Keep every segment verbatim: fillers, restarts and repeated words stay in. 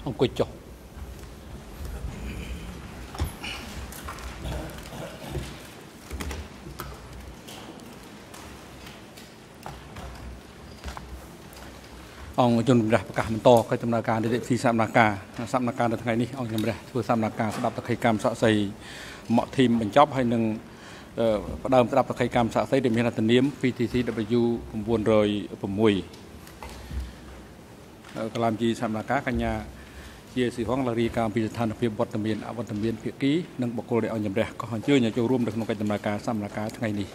អង្គុយចុះអង្គជនរះប្រកាសបន្តកិច្ចដំណើរការនីតិវិធីសកម្មការសកម្មការនៅថ្ងៃនេះអង្គជំរះធ្វើសកម្មការស្ដាប់តក្កីកម្មស័ក្តិសិទ្ធិមកធីមបញ្ចប់ហើយនឹងផ្ដើមស្ដាប់តក្កីកម្មស័ក្តិសិទ្ធិដែលមានអត្ថនាម P T C W 906 កលាមជីសកម្មការកញ្ញាជាសិហងលារីការពីស្ថានភាពវត្តមានអវត្តមានភាគីនិងបុគ្គលដែលអង្គជំរះក៏អញ្ជើញឲ្យចូលរួមនៅក្នុងកិច្ចដំណើរការសកម្មការថ្ងៃនេះ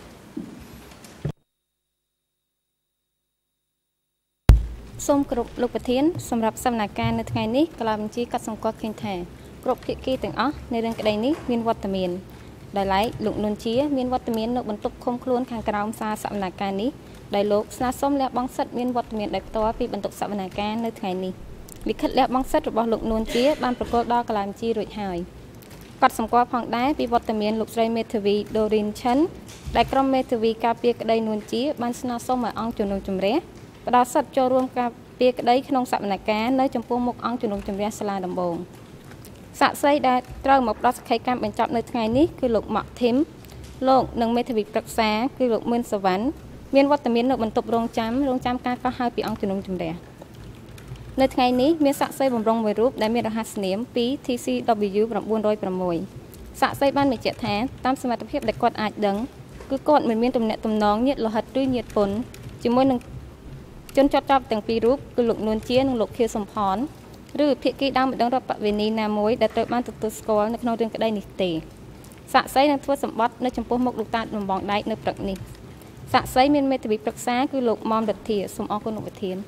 សូមគោរពលោកប្រធានសម្រាប់សកម្មភាពនៅថ្ងៃនេះកលាមជីកាត់សង្កត់ឃើញថាគ្រប់ភាគីទាំងអស់ในរឿងក្តីនេះមានវត្តមានដោយឡែកលោកនុនជាមានវត្តមាននៅបន្ទប់ឃុំខ្លួនខាងក្រោមសារសកម្មភាពនេះដោយលោកស្នើសុំលះបង់សិទ្ធិមានវត្តមានដោយផ្ទាល់ពីបន្ទប់សកម្មភាពនៅថ្ងៃនេះលិខិតលះបង់សិទ្ធិរបស់លោកនុនជាបានប្រកល់ដល់កលាមជីរួចហើយគាត់សម្គាល់ផងដែរពីវត្តមានលោកស្រីមេធាវីដូរីនឆិនដែលក្រុមមេធាវីការពារក្តីនុនជាបានស្នើសុំឲ្យអង្គជំនុំជម្រះផ្ដល់សិទ្ធិចូលរួមការពារក្តីក្នុងសកម្មភាពនៅចំពោះមុខអង្គជំនុំជម្រះសាលាដំបងសាក្សីដែលត្រូវមកផ្ដល់សក្ខីកម្មបញ្ចប់នៅថ្ងៃនេះគឺលោកម៉ាក់ធីមលោកនិងមេធាវីប្រឹក្សាគឺលោកមឿនសវណ្ណមានវត្តមាននៅបន្ទប់រងចាំរងចាំការកោះហៅពីអង្គជំនុំជម្រះនៅថ្ងៃនេះមានសាក្សីបំរុងមួយរូបដែលមានរហស្សនាម P T C W 906សាក្សីបានបញ្ជាក់ថាតាមសមត្ថភាពដែលគាត់អាចដឹងគឺគាត់មិនមានទំនាក់ទំនងញាតិលោហិតឬញាតិពន្ធជាមួយនឹងជនជាប់ចាប់ទាំងពីររូបគឺលោកនួនជានិងលោកខៀវសំផនឬភាគីដើមម្ដងរដ្ឋបវេនីណាមួយដែលត្រូវបានទទួលស្គាល់នៅក្នុងរឿងក្តីនេះទេសាក្សីនឹងធ្វើសម្បត្តិនៅចំពោះមុខលោកតាដំបងដែកនៅព្រឹកនេះសាក្សីមានមេធាវីប្រឹក្សាគឺលោកមុំរដ្ឋាសូមអរគុណលោកប្រធាន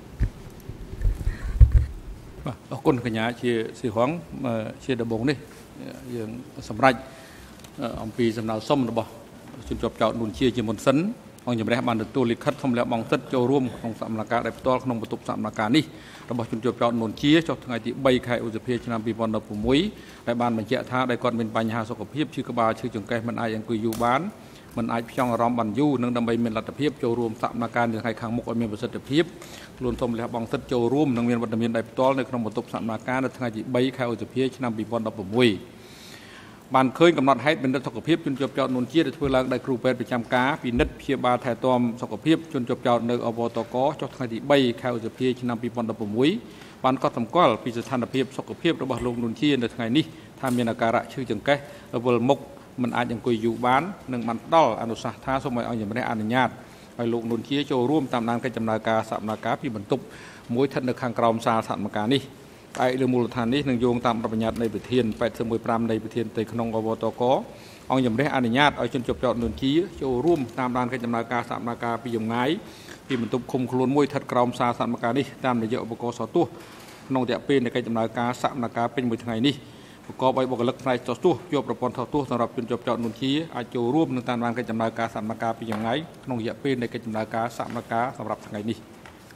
បាទអរគុណកញ្ញាជាសិហងជាដំបងនេះយើងសម្រេចអំពីសំណើសុំរបស់ជនជាប់ចោតនួនជាជាមុនសិនអង្គជំរះបានទទួលលិខិតសុំលះបង់សិទ្ធិចូលរួមក្នុងសកម្មភាពដែលផ្ទាល់ក្នុងបន្ទប់សកម្មភាពនេះរបស់ជនជាប់ចោតនួនជាចុះថ្ងៃទី3ខែឧសភាឆ្នាំ2016ដែលបានបញ្ជាក់ថាដែលគាត់មានបញ្ហាសុខភាពឈឺក្បាលឈឺចង្កេះមិនអាចអង្គុយយូរបានមិនអាចផ្ចង់អារម្មណ៍បានយូរនិងដើម្បីមានលទ្ធភាពចូលរួមសកម្មភាពនៅថ្ងៃខាងមុខឲ្យមានប្រសិទ្ធភាពខ្លួនសូមលះបង់សិទ្ធិចូលរួមនិងមានវត្តមានដែលផ្ទាល់នៅក្នុងបន្ទប់សកម្មភាពនៅថ្ងៃទី3ខែឧសភាឆ្នាំ2016បានឃើញកំណត់ហេតុពិនិត្យសុខភាពជនជាប់ចោតនួនជាដែលធ្វើឡើងដោយគ្រូពេទ្យប្រចាំការពិនិត្យព្យាបាលថែទាំសុខភាពជនជាប់ចោតនៅអវតកចុះថ្ងៃទី3ខែឧសភាឆ្នាំ2016បានកត់សម្គាល់ពីស្ថានភាពសុខភាពរបស់លោកនួនជានៅថ្ងៃនេះថាមានអាការៈឈឺចង្កេះវិលមុខមិនអាចអង្គុយយូរបាននិងបានផ្ដល់អនុសាសន៍ថាសូមឲ្យអង្គជំរះអនុញ្ញាតឲ្យលោកនួនជាចូលរួមតាមដានកិច្ចដំណើរការសកម្មភាពពីបន្ទប់មួយស្ថិតនៅខាងក្រោមសាលសកម្មភាពនេះផ្អែកលើមូលដ្ឋាននេះនឹងយោងតាមរដ្ឋបញ្ញត្តិនៃវិធានeighty-one fiveនៃវិធានផ្ទៃក្នុងអវតកអង្គជំរះអនុញ្ញាតឲ្យជនជាប់ចោតនួនជាចូលរួមតាមដានកិច្ចដំណើរការសកម្មភាពពីចម្ងាយពីបន្ទប់ឃុំខ្លួនមួយស្ថិតក្រោមសាលសកម្មភាពនេះតាមរយៈឧបករណ៍សោះទស្សន៍ក្នុងរយៈពេលនៃកិច្ចដំណើរការសកម្មភាពពេញមួយថ្ងៃនេះប្រកបដោយបុគ្គលិកផ្នែកសោះទស្សន៍យកប្រព័ន្ធសោះទស្សន៍សម្រាប់ជនជាប់ចោតនួនជាអាចចូលរួមនឹងតាមដានកិច្ចដំណើរការសកម្មភាពពីចម្ងាយក្នុងរយៈពេលនៃកិច្ចដំណើរការសកម្មភាពសម្រាប់ថ្ងៃនេះ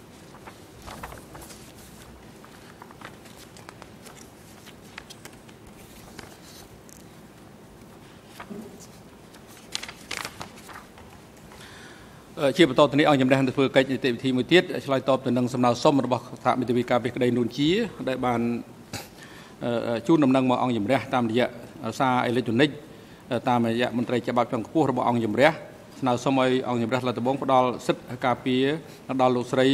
ជាបន្តទៅនេះអង្គជំរះនឹងធ្វើកិច្ចនីតិវិធីមួយទៀតឆ្លើយតបទៅនឹងសំណើសុំរបស់សហមេធាវីការពារក្តីនួនជាដែលបានជូនដំណឹងមកអង្គជំរះតាមរយៈសារអេឡិចត្រូនិកតាមរយៈមន្ត្រីច្បាប់ជាន់ខ្ពស់របស់អង្គជំរះស្នើសុំឲ្យអង្គជំរះលទ្ធបងផ្ដល់សិទ្ធិការពារដល់លោកស្រី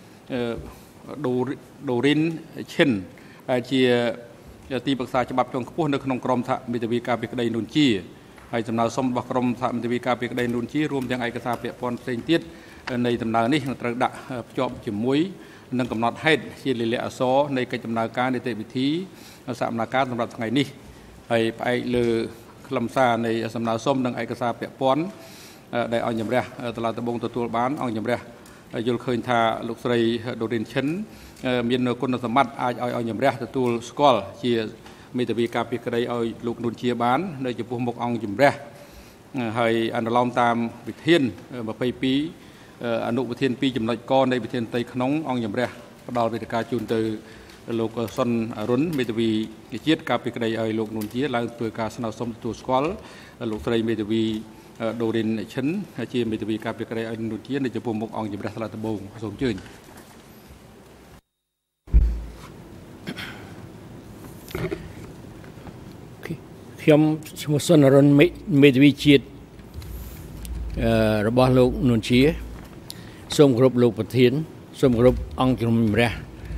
ដូរីនឈិនដែលជាទីប្រឹក្សាច្បាប់ជាន់ខ្ពស់នៅក្នុងក្រុមសហមេធាវីការពារក្តីនួនជាហើយសំណើសុំរបស់ក្រុមសហមេធាវីការពារក្តីនួនជារួមទាំងឯកសារពាក់ព័ន្ធផ្សេងទៀតនៃដំណើរនេះត្រូវដាក់ភ្ជាប់ជាមួយនឹងកំណត់ហេតុជាលិលាអក្សរនៃកិច្ចដំណើរការនីតិវិធីសកម្មភាពសម្រាប់ថ្ងៃនេះហើយផ្អែកលើខ្លឹមសារនៃសំណើសុំនិងឯកសារពាក់ព័ន្ធដែលអង្គជំរះតឡាតបងទទួលបានអង្គជំរះយល់ឃើញថាលោកស្រីដូរីនឈិនមានគុណសម្បត្តិអាចឲ្យអង្គជំរះទទួលស្គាល់ជាមេធាវីការពារក្តីឲ្យលោកនួនជាបាននៅចំពោះមុខអង្គជំរះហើយអនុលោមតាមវិធានtwenty-twoអនុវិធានtwoចំណុចកនៃវិធានផ្ទៃក្នុងអង្គជំរះផ្ដល់វេទិកាជូនទៅលោកសុនអរុនមេធាវីជាតិការពារក្តីឲ្យលោកនួនជាឡើងធ្វើការស្នើសុំទទួលស្គាល់លោកស្រីមេធាវីដូរីនឈិនជាមេធាវីការពារក្តីឲ្យនួនជានៅចំពោះមុខអង្គជំរះថ្លាដំបងសូមអញ្ជើញខ្ញុំឈ្មោះសុនរុនមេធាវីជាតិរបស់លោកនួនជាសូមគោរពលោកប្រធានសូមគោរពអង្គជំនុំជម្រះ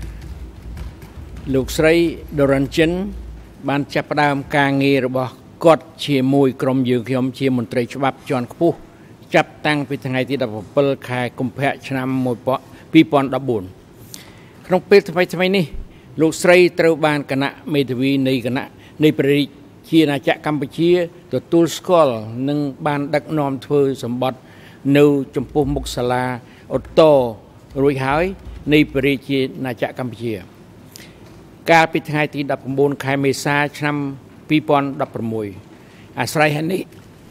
លោកស្រីដរ៉ាន់ចិនបានចាប់ផ្ដើមការងាររបស់គាត់ជាមួយក្រុមយើងខ្ញុំជាមន្ត្រីច្បាប់ជាន់ខ្ពស់ចាប់តាំងពីថ្ងៃទី17ខែកុម្ភៈឆ្នាំពីរពាន់ដប់បួនក្នុងពេលថ្មីថ្មីនេះលោកស្រីត្រូវបានគណៈមេធាវីនៃគណៈនៃព្រះរាជាណាចក្រកម្ពុជាទទួលស្គាល់និងបានដឹកនាំធ្វើសម្បត្តិនៅចំពោះមុខសាលាឧត្តររួចហើយនៃព្រះរាជាណាចក្រកម្ពុជាកាលពីថ្ងៃទីដប់ប្រាំបួនខែមេសាឆ្នាំពីរពាន់ដប់ប្រាំមួយអាស្រ័យហេតុនេះ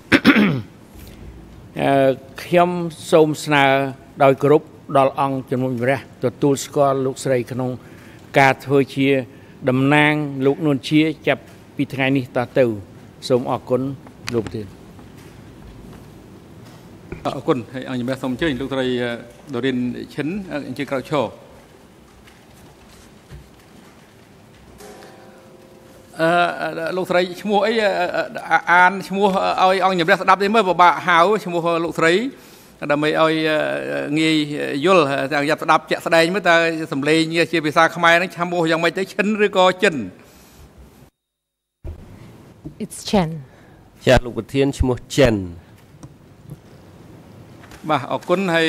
ខ្ញុំសូមស្នើដោយគោរពដល់អង្គជំនុំជម្រះទទួលស្គាល់លោកស្រីក្នុងការធ្វើជាតំណាងលោកនួនជាចាប់ពីថ្ងៃនេះតទៅសូមអរគុណលោកប្រធានអរគុណហើយអង្គជំរះសូមអញ្ជើញលោកស្រីដរិនឈិនអញ្ជើញក្រោកឈរអឺលោកស្រីឈ្មោះអីអានឈ្មោះឲ្យអង្គជំរះស្ដាប់ទេមើលពិបាកហៅឈ្មោះលោកស្រីដើម្បីឲ្យងាយយល់តែយ៉ាប់ស្ដាប់ជាក់ស្ដែងមើលតើសំឡេងជាភាសាខ្មែរហ្នឹងឈ្មោះយ៉ាងម៉េចទៅឈិនឬក៏ចិន It's Chen ចាលោកប្រធានឈ្មោះ Chen បាទអរគុណហើយ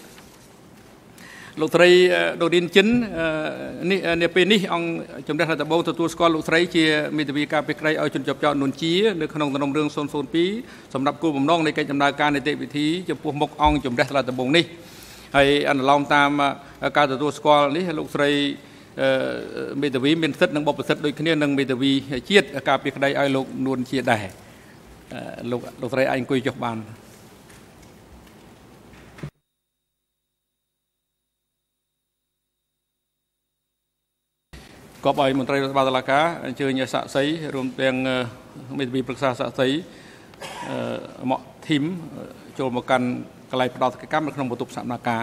លោកស្រីដូឌីនចិននេះនាពេលនេះអង្គជំរះរដ្ឋបាលទទួលស្គាល់លោកស្រីជាមេធាវីការពារក្តីឲ្យជនជាប់ចោតនួនជានៅក្នុងសំណុំរឿងศูนย์ศูนย์ពីរសម្រាប់គោលបំណងនៃកិច្ចដំណើរការនីតិវិធីចំពោះមុខអង្គជំរះរដ្ឋបាលនេះហើយអនុលោមតាមការទទួលស្គាល់នេះលោកស្រីមេធាវីមានសិទ្ធិនិងបបិសិទ្ធិដូចគ្នានឹងមេធាវីជាតិការពារក្តីឲ្យលោកនួនជាដែរលោកលោកស្រីអាចអង្គុយចុះបានក៏ឲ្យមន្ត្រីរដ្ឋបាលតុលាការអញ្ជើញសាក់សីរួមទាំងមេធាវីប្រឹក្សាសាក់សីម៉ាក់ធីមចូលមកកាន់កន្លែងផ្ដោតកម្មនៅក្នុងបន្ទប់សកម្មការ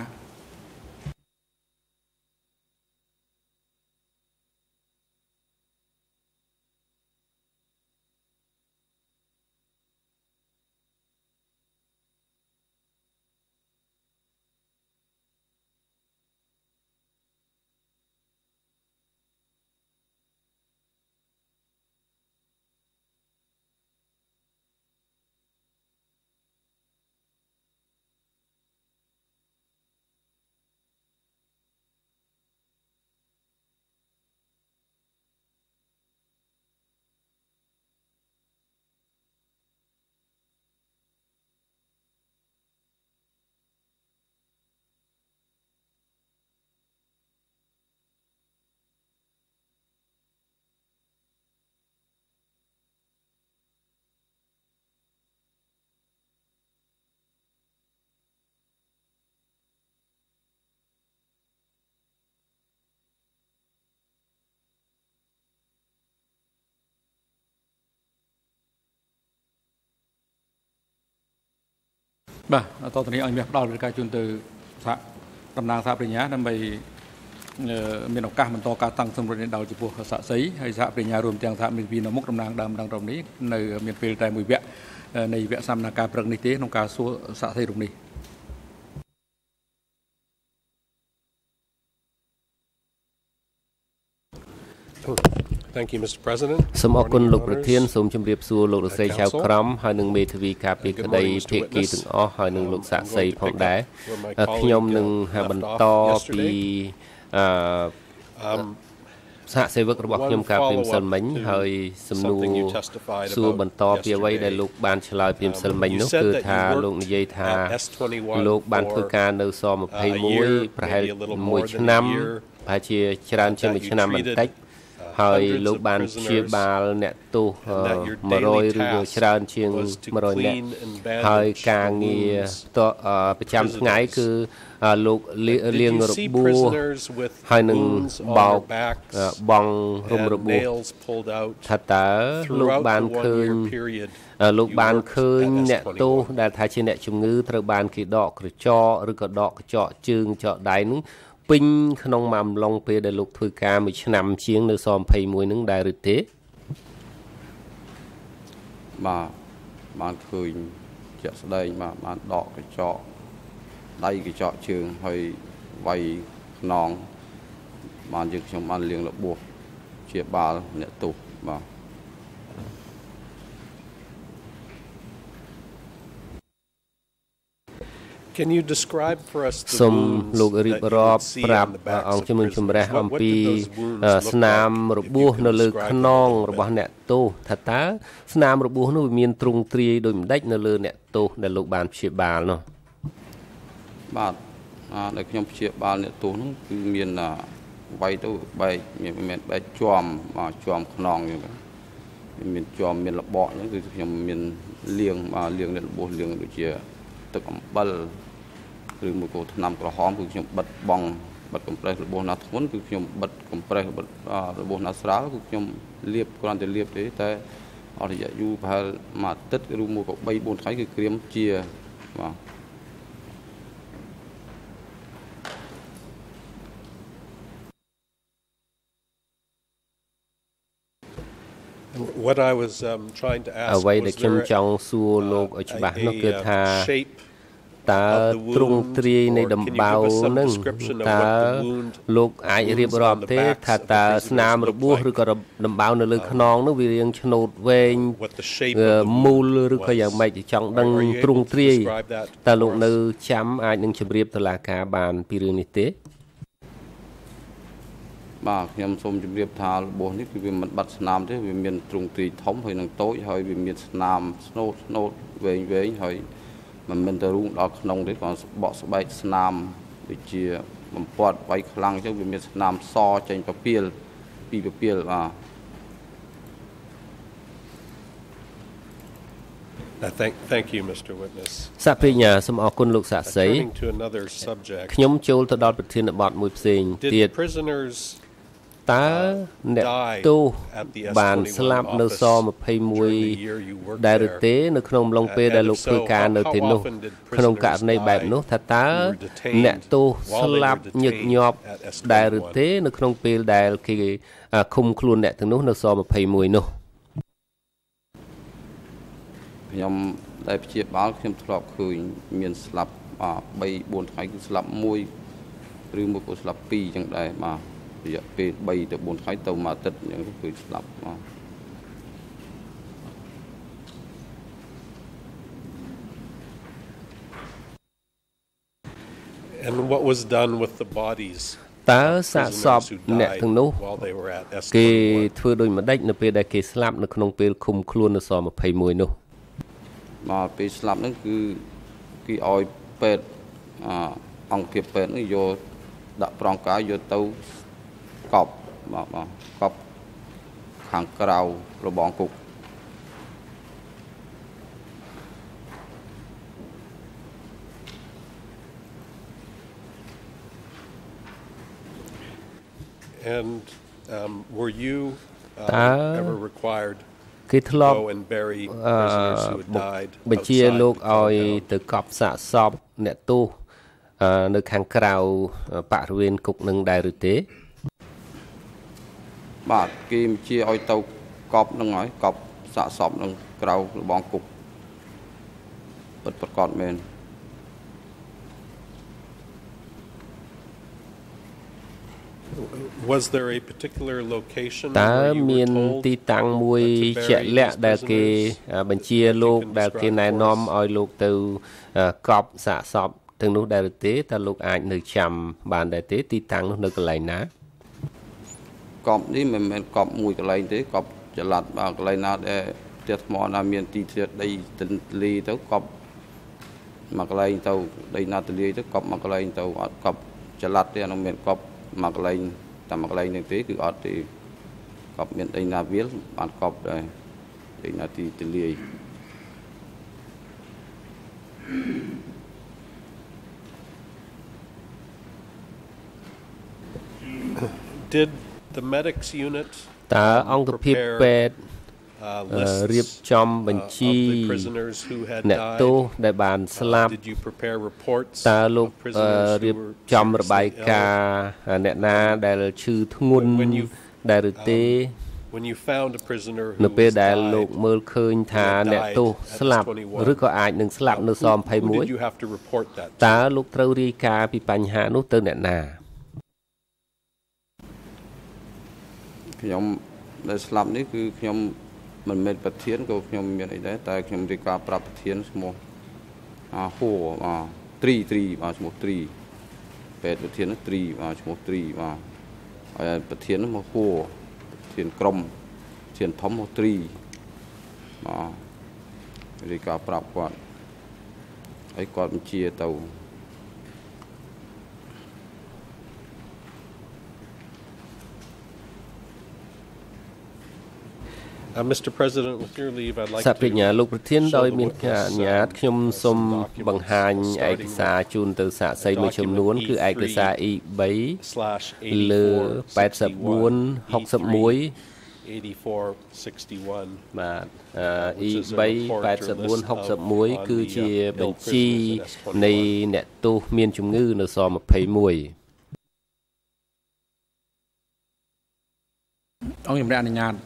បាទតទៅនេះឲ្យមានផ្ដល់ការជូនទៅសហតំណាងសហប្រញ្ញាដើម្បីមានឱកាសបន្តការតាំងសម្រួលនេះដល់ចំពោះសាក់សីហើយសហប្រញ្ញារួមទាំងសហមេធាវីនៅមុខតំណាងដើមដើមរំនេះនៅមានពេលតែមួយវគ្គនៃវគ្គសកម្មភាពព្រឹកនេះទេក្នុងការសួរសាក់សីរូបនេះ Thank you, Mr. President. សូមអរគុណលោកប្រធានសូមជម្រាបសួរលោកលោកស្រីចៅក្រមហើយនឹងមេធាវីការពារក្តីភាគីទាំងអស់ហើយនឹងលោកសាក់សីផងដែរខ្ញុំនឹងបន្តពីអឺសហសេវករបស់ខ្ញុំការពីម្សិលមិញហើយសំណួរសួរបន្តពីអ្វីដែលលោកបានឆ្លើយពីម្សិលមិញនោះគឺថាលោកនិយាយថាលោកបានធ្វើការនៅស២១ប្រហែលមួយឆ្នាំប្រហែលជាច្រើនជាងមួយឆ្នាំបន្តិច ហើយលោកបានព្យាបាលអ្នកទោសមួយរយឬច្រើនជាងមួយរយនាក់ហើយការងារប្រចាំថ្ងៃគឺលោកលាងរបួសហើយនឹងបោកបងរំរបួសថាតើលោកបានឃើញលោកបានឃើញអ្នកទោសដែលថាជាអ្នកជំងឺត្រូវបានគេដកក្រចកឬក៏ដកកញ្ចក់ជើងចកដៃនោះ ពេញក្នុងមួយអំឡុងពេលដែលលោកធ្វើការមួយឆ្នាំជាងនៅស២១នឹងដែរឬទេ mà bạn khơi chợ đây mà bạn đọ cái trọ đây cái trọ trường hơi vay nòng bạn dừng trong bạn liền là buộc chia ba nẹt tụ mà Can you describe for us the សូម wounds លោក that រៀ you បរាប់ would see ប្រាប់ on the backs អង្គ of ជំនុំជម្រះ prisoners? អំ What, ពី what did those wounds អឺ look ស្នាម like? រ If បួ you ស could នៅលើ describe ខ្ them ន a ង little របស់ bit. អ្នកទោសថាតើស្នាមរបួសនោះវាមានទ្រង់ទ្រាយដូចម្ដេចនៅលើអ្នកទោសដែលលោកបានព្យាបាលនោះបាទអាដែលខ្ញុំព្យាបាលអ្នកទោសនោះគឺមានវាយទៅបែកមានមានបែកជាប់មកជាប់ខ្នងអញ្ចឹងមានជាប់មានលបកអញ្ចឹងគឺខ្ញុំមានលាងបាទលាងអ្នករបួសលាងដូចជាទឹកអំបិលឬមួយក៏ថ្នាំក្រហមគឺខ្ញុំបិទបងបិទកំប្រេះរបួសណាធ្ងន់គឺខ្ញុំបិទកំប្រេះរបួសណាស្រាលគឺខ្ញុំលាបគ្រាន់តែលាបទេតែអស់រយៈយូរប្រហែលមួយអាទិត្យឬមួយក៏ 3 4 ថ្ងៃគឺក្រៀមជាបាទ What I was um, trying to ask អ្វីដែល was ខ្ញុំ there ចង់សួរលោកឲ្យច្បាស់នោះគឺថា a shape តើទ្រង់ទ្រាយនៃដំបៅនឹងតើលោកអាចរៀបរាប់ទេថាតើស្នាមរបួសឬក៏ដំបៅនៅលើខ្នងនោះវារាងឆ្នូតវែងមូលឬក៏យ៉ាងម៉េចចង់ដឹងទ្រង់ទ្រាយតើលោកនៅចាំអាចនឹងជម្រាបតុលាការបានពីរឿងនេះទេ បាទខ្ញុំសូមជម្រាបថារបួសនេះគឺវាមិនបាត់ស្នាមទេវាមានទ្រង់ទ្រាយធំហើយនឹងតូចហើយវាមានស្នាមស្នូតស្នូតវែងវែងហើយមិនមែនទៅរូងដល់ក្នុងទេគ្រាន់បកស្បែកស្នាមដូចជាបំពាត់វាយខ្លាំងអញ្ចឹងវាមានស្នាមសចេញពពាលពីពពាលបាទ Thank thank you Mr Witness សាកព្រាញ្ញាសូមអរគុណលោកសាក្សី Turning to another subject ខ្ញុំចូលទៅដល់ប្រធានបទមួយផ្សេងទៀត Did prisoners តើអ្នកទោសបានស្លាប់នៅស ยี่สิบเอ็ด ដែលឬទេនៅក្នុងអំឡុងពេលដែលលោកធ្វើការនៅទីនោះក្នុងករណីបែបនោះថាតើអ្នកទោសស្លាប់ញឹកញាប់ដែលឬទេនៅក្នុងពេលដែលគេឃុំខ្លួនអ្នកទាំងនោះនៅស ยี่สิบเอ็ด នោះខ្ញុំដែលព្យាបាលខ្ញុំធ្លាប់ឃើញមានស្លាប់ 3 4 ថ្ងៃគឺស្លាប់មួយឬមួយក៏ស្លាប់ពីរអញ្ចឹងដែរបាទរយៈពេល 3 ទៅ 4 ថ្ងៃទៅមួយអាទិត្យអញ្ចឹងគឺស្លាប់បាទ And what was done with the bodies តើសាកសពអ្នកទាំងនោះគេធ្វើដូចម្ដេចនៅពេលដែលគេស្លាប់នៅក្នុងពេលឃុំខ្លួននៅស ยี่สิบเอ็ด នោះបាទពេលស្លាប់ហ្នឹងគឺគេឲ្យពេទ្យអង្គភាពពេទ្យនេះយកដាក់ប្រងកាយយកទៅកប់បាទបាទកប់ខាងក្រៅរបងគុក And um, were you uh, ever required គេធ្លាប់ go and bury prisoners who had died បញ្ជាលោកឲ្យទៅកប់សាកសពអ្នកទោសនៅខាងក្រៅបរិវេណគុកនឹងដែរឬទេ បាទគេបញ្ជាឲ្យទៅកប់នឹងហើយកប់សាកសពនឹងក្រៅរបងគុកពិតប្រាកដមែន Was there a particular location តើ where you មាន were told ទីតាំងមួយជាក់លាក់ដែលគេបញ្ជាលោកដែលគេណែនាំឲ្យលោកទៅកប់សាកសពទាំងនោះដែរទេតើលោកអាចនៅចាំបានដែរទេទីតាំងនោះនៅកន្លែងណាកប់នេះមិនមែនកប់មួយកន្លែងទេកប់ចល័តបាទកន្លែងណាដែលផ្ទះថ្មណាមានទីធ្លាដីទន្លេទៅកប់មកកន្លែងទៅដីណាទន្លេទៅកប់មកកន្លែងទៅអត់កប់ចល័តទេអានោះមិនកប់មកកន្លែងតែមកកន្លែងនេះទេគឺអត់ទេកប់មានដីណាវាលបានកប់ដែរដីណាទីទន្លេ Did the medics unit តើអង្គភាពពេទ្យរៀបចំបញ្ជីអ្នកទោសដែលបានស្លាប់តើលោករៀបចំរបាយការណ៍អ្នកណាដែលឈឺធ្ងន់ដែលឬទេ when you found a prisoner នៅ who ពេល was ដែលលោក died, មើលឃើញថាអ្នកទោសស្លាប់ឬក៏អាចនឹងស្លាប់នៅស who, ម្ភៃ who មួយ did you have to report that តើ to? លោកត្រូវរាយការណ៍ពីបញ្ហានោះទៅអ្នកណាខ្ញុំដែលស្លាប់នេះគឺខ្ញុំមិនមែនប្រធានក៏ខ្ញុំមានអីដែរតែខ្ញុំរាយការណ៍ប្រាប់ប្រធានឈ្មោះអាហួរបាទត្រីត្រីបាទឈ្មោះត្រីពេទ្យប្រធានត្រីបាទឈ្មោះត្រីបាទហើយប្រធានមកហួរប្រធានក្រុមប្រធានធំមកត្រីបាទរាយការណ៍ប្រាប់គាត់ហើយគាត់បញ្ជាទៅ Uh, Mr. President, with your leave, I'd like សាប្រញ្ញា to លោកប្រធាន show ដោយ the មាន witness, ការអនុញ្ញាត uh, ខ្ញុំសូម some បង្ហាញ documents, ឯកសារជូនទៅសាក្សីមួយចំនួន គឺឯកសារ E slash 3 លើ eighty-four sixty-one 84 61 បាទ E 3 84 61 គឺជាបញ្ជីនៃអ្នកទោសមានជំងឺនៅស ម្ភៃមួយអង្គជំរះអនុញ្ញាត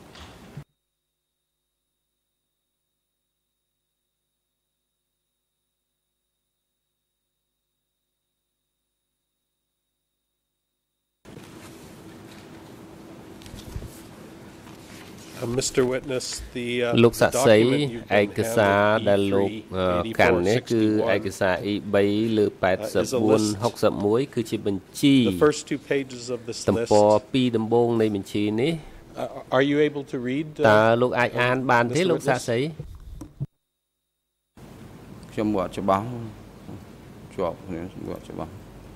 Uh, Mr. Witness, the, uh, លោកសាក្សី document you've ឯ been កសារ handed, ដែលលោក E កាន់នេះ គឺ three ឯកសារ E 3 លើ 84 61 គឺជាបញ្ជី the first two pages of this ទំ list. ព័រពីរដំបូងនៃបញ្ជីនេះ Uh, are you able to read? តើ Uh, លោកអាចអានបានទេ Mr. លោកសាក្សីខ្ញុំមកច្បាស់ជាប់គ្នាមកច្បាស់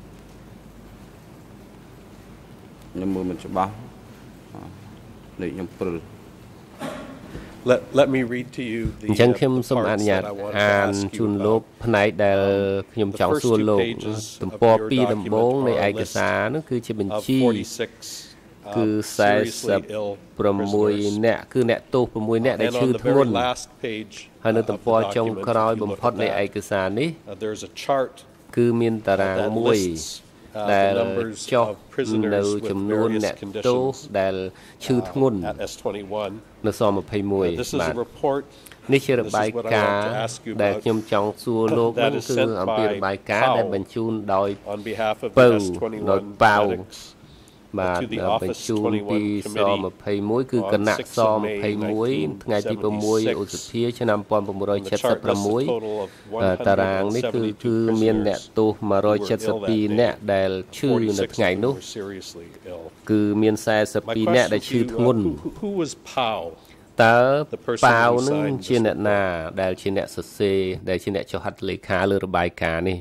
ខ្ញុំមើលមិនច្បាស់នេះខ្ញុំព្រិល Let let me read to you អញ្ the ចឹង uh, ខ្ញុំសូមអ parts នុញ្ញាត that I want to អាន ask ជូ you នលោក about. ផ្នែកដែល ខ្ញុំចង់សួរលោក The first two pages ទំព័រ of your ពីរដំបូង នៃ document ឯ are a ក list សារនោះគឺជាបញ្ of ជី forty-six, uh, គឺ seriously ill 46 prisoners. នាក់គឺអ្នកទោស 6 នាក់ដែល And ឈឺ on the ធ្ង very ន់ last page ហើយនៅ uh, ទំ of ព័រ the ចុង document, ក្រោយ if you បំ look ផុត at នៃ that, ឯកសារនេះ uh, there's a chart គឺមានតារាង that មួយ lists uh, ដែល the numbers ចុះ of prisoners នៅ with ចំនួន various អ្នកទោស conditions ដែលឈឺធ្ងន់ uh, at S twenty-one. នៅស ម្ភៃមួយ Uh, this is បាទ a report នេះជារ This is បាយ what I ការ want ណ៍ to ask you ដែល about. ខ្ញុំចង់សួរលោក That នោះ is គឺ sent អំពី by របាយការណ៍ដែល Powell បញ្ជូនដោយ on behalf of ពៅ the S ដោយ twenty-one ប៉ៅ medics បាទ to the បញ្ Office ជូនពី twenty-one ស committee ម្ភៃមួយ គឺ on គណៈ sixth ស of ម្ភៃ May មួយ ថ្ងៃទី 6 ឧសភា ឆ្នាំ the chart lists a 1976 total of តារាងនេះគឺគឺ one មានអ្នក hundred ទោស seventy-two prisoners 172 នាក់ដែលឈឺនៅ forty-six ថ្ងៃ of them នោះ were seriously ill. គឺមាន My 42 នាក់ ដែល ឈឺ question to ធ្ង you, ន់ uh, who, who was Powell? តើ The person ប៉ាវ who នឹង signed ជា this អ្នកណា ដែលជាអ្នកសរសេរដែលជាអ្នកចុះហត្ថលេខាលើរបាយការណ៍នេះ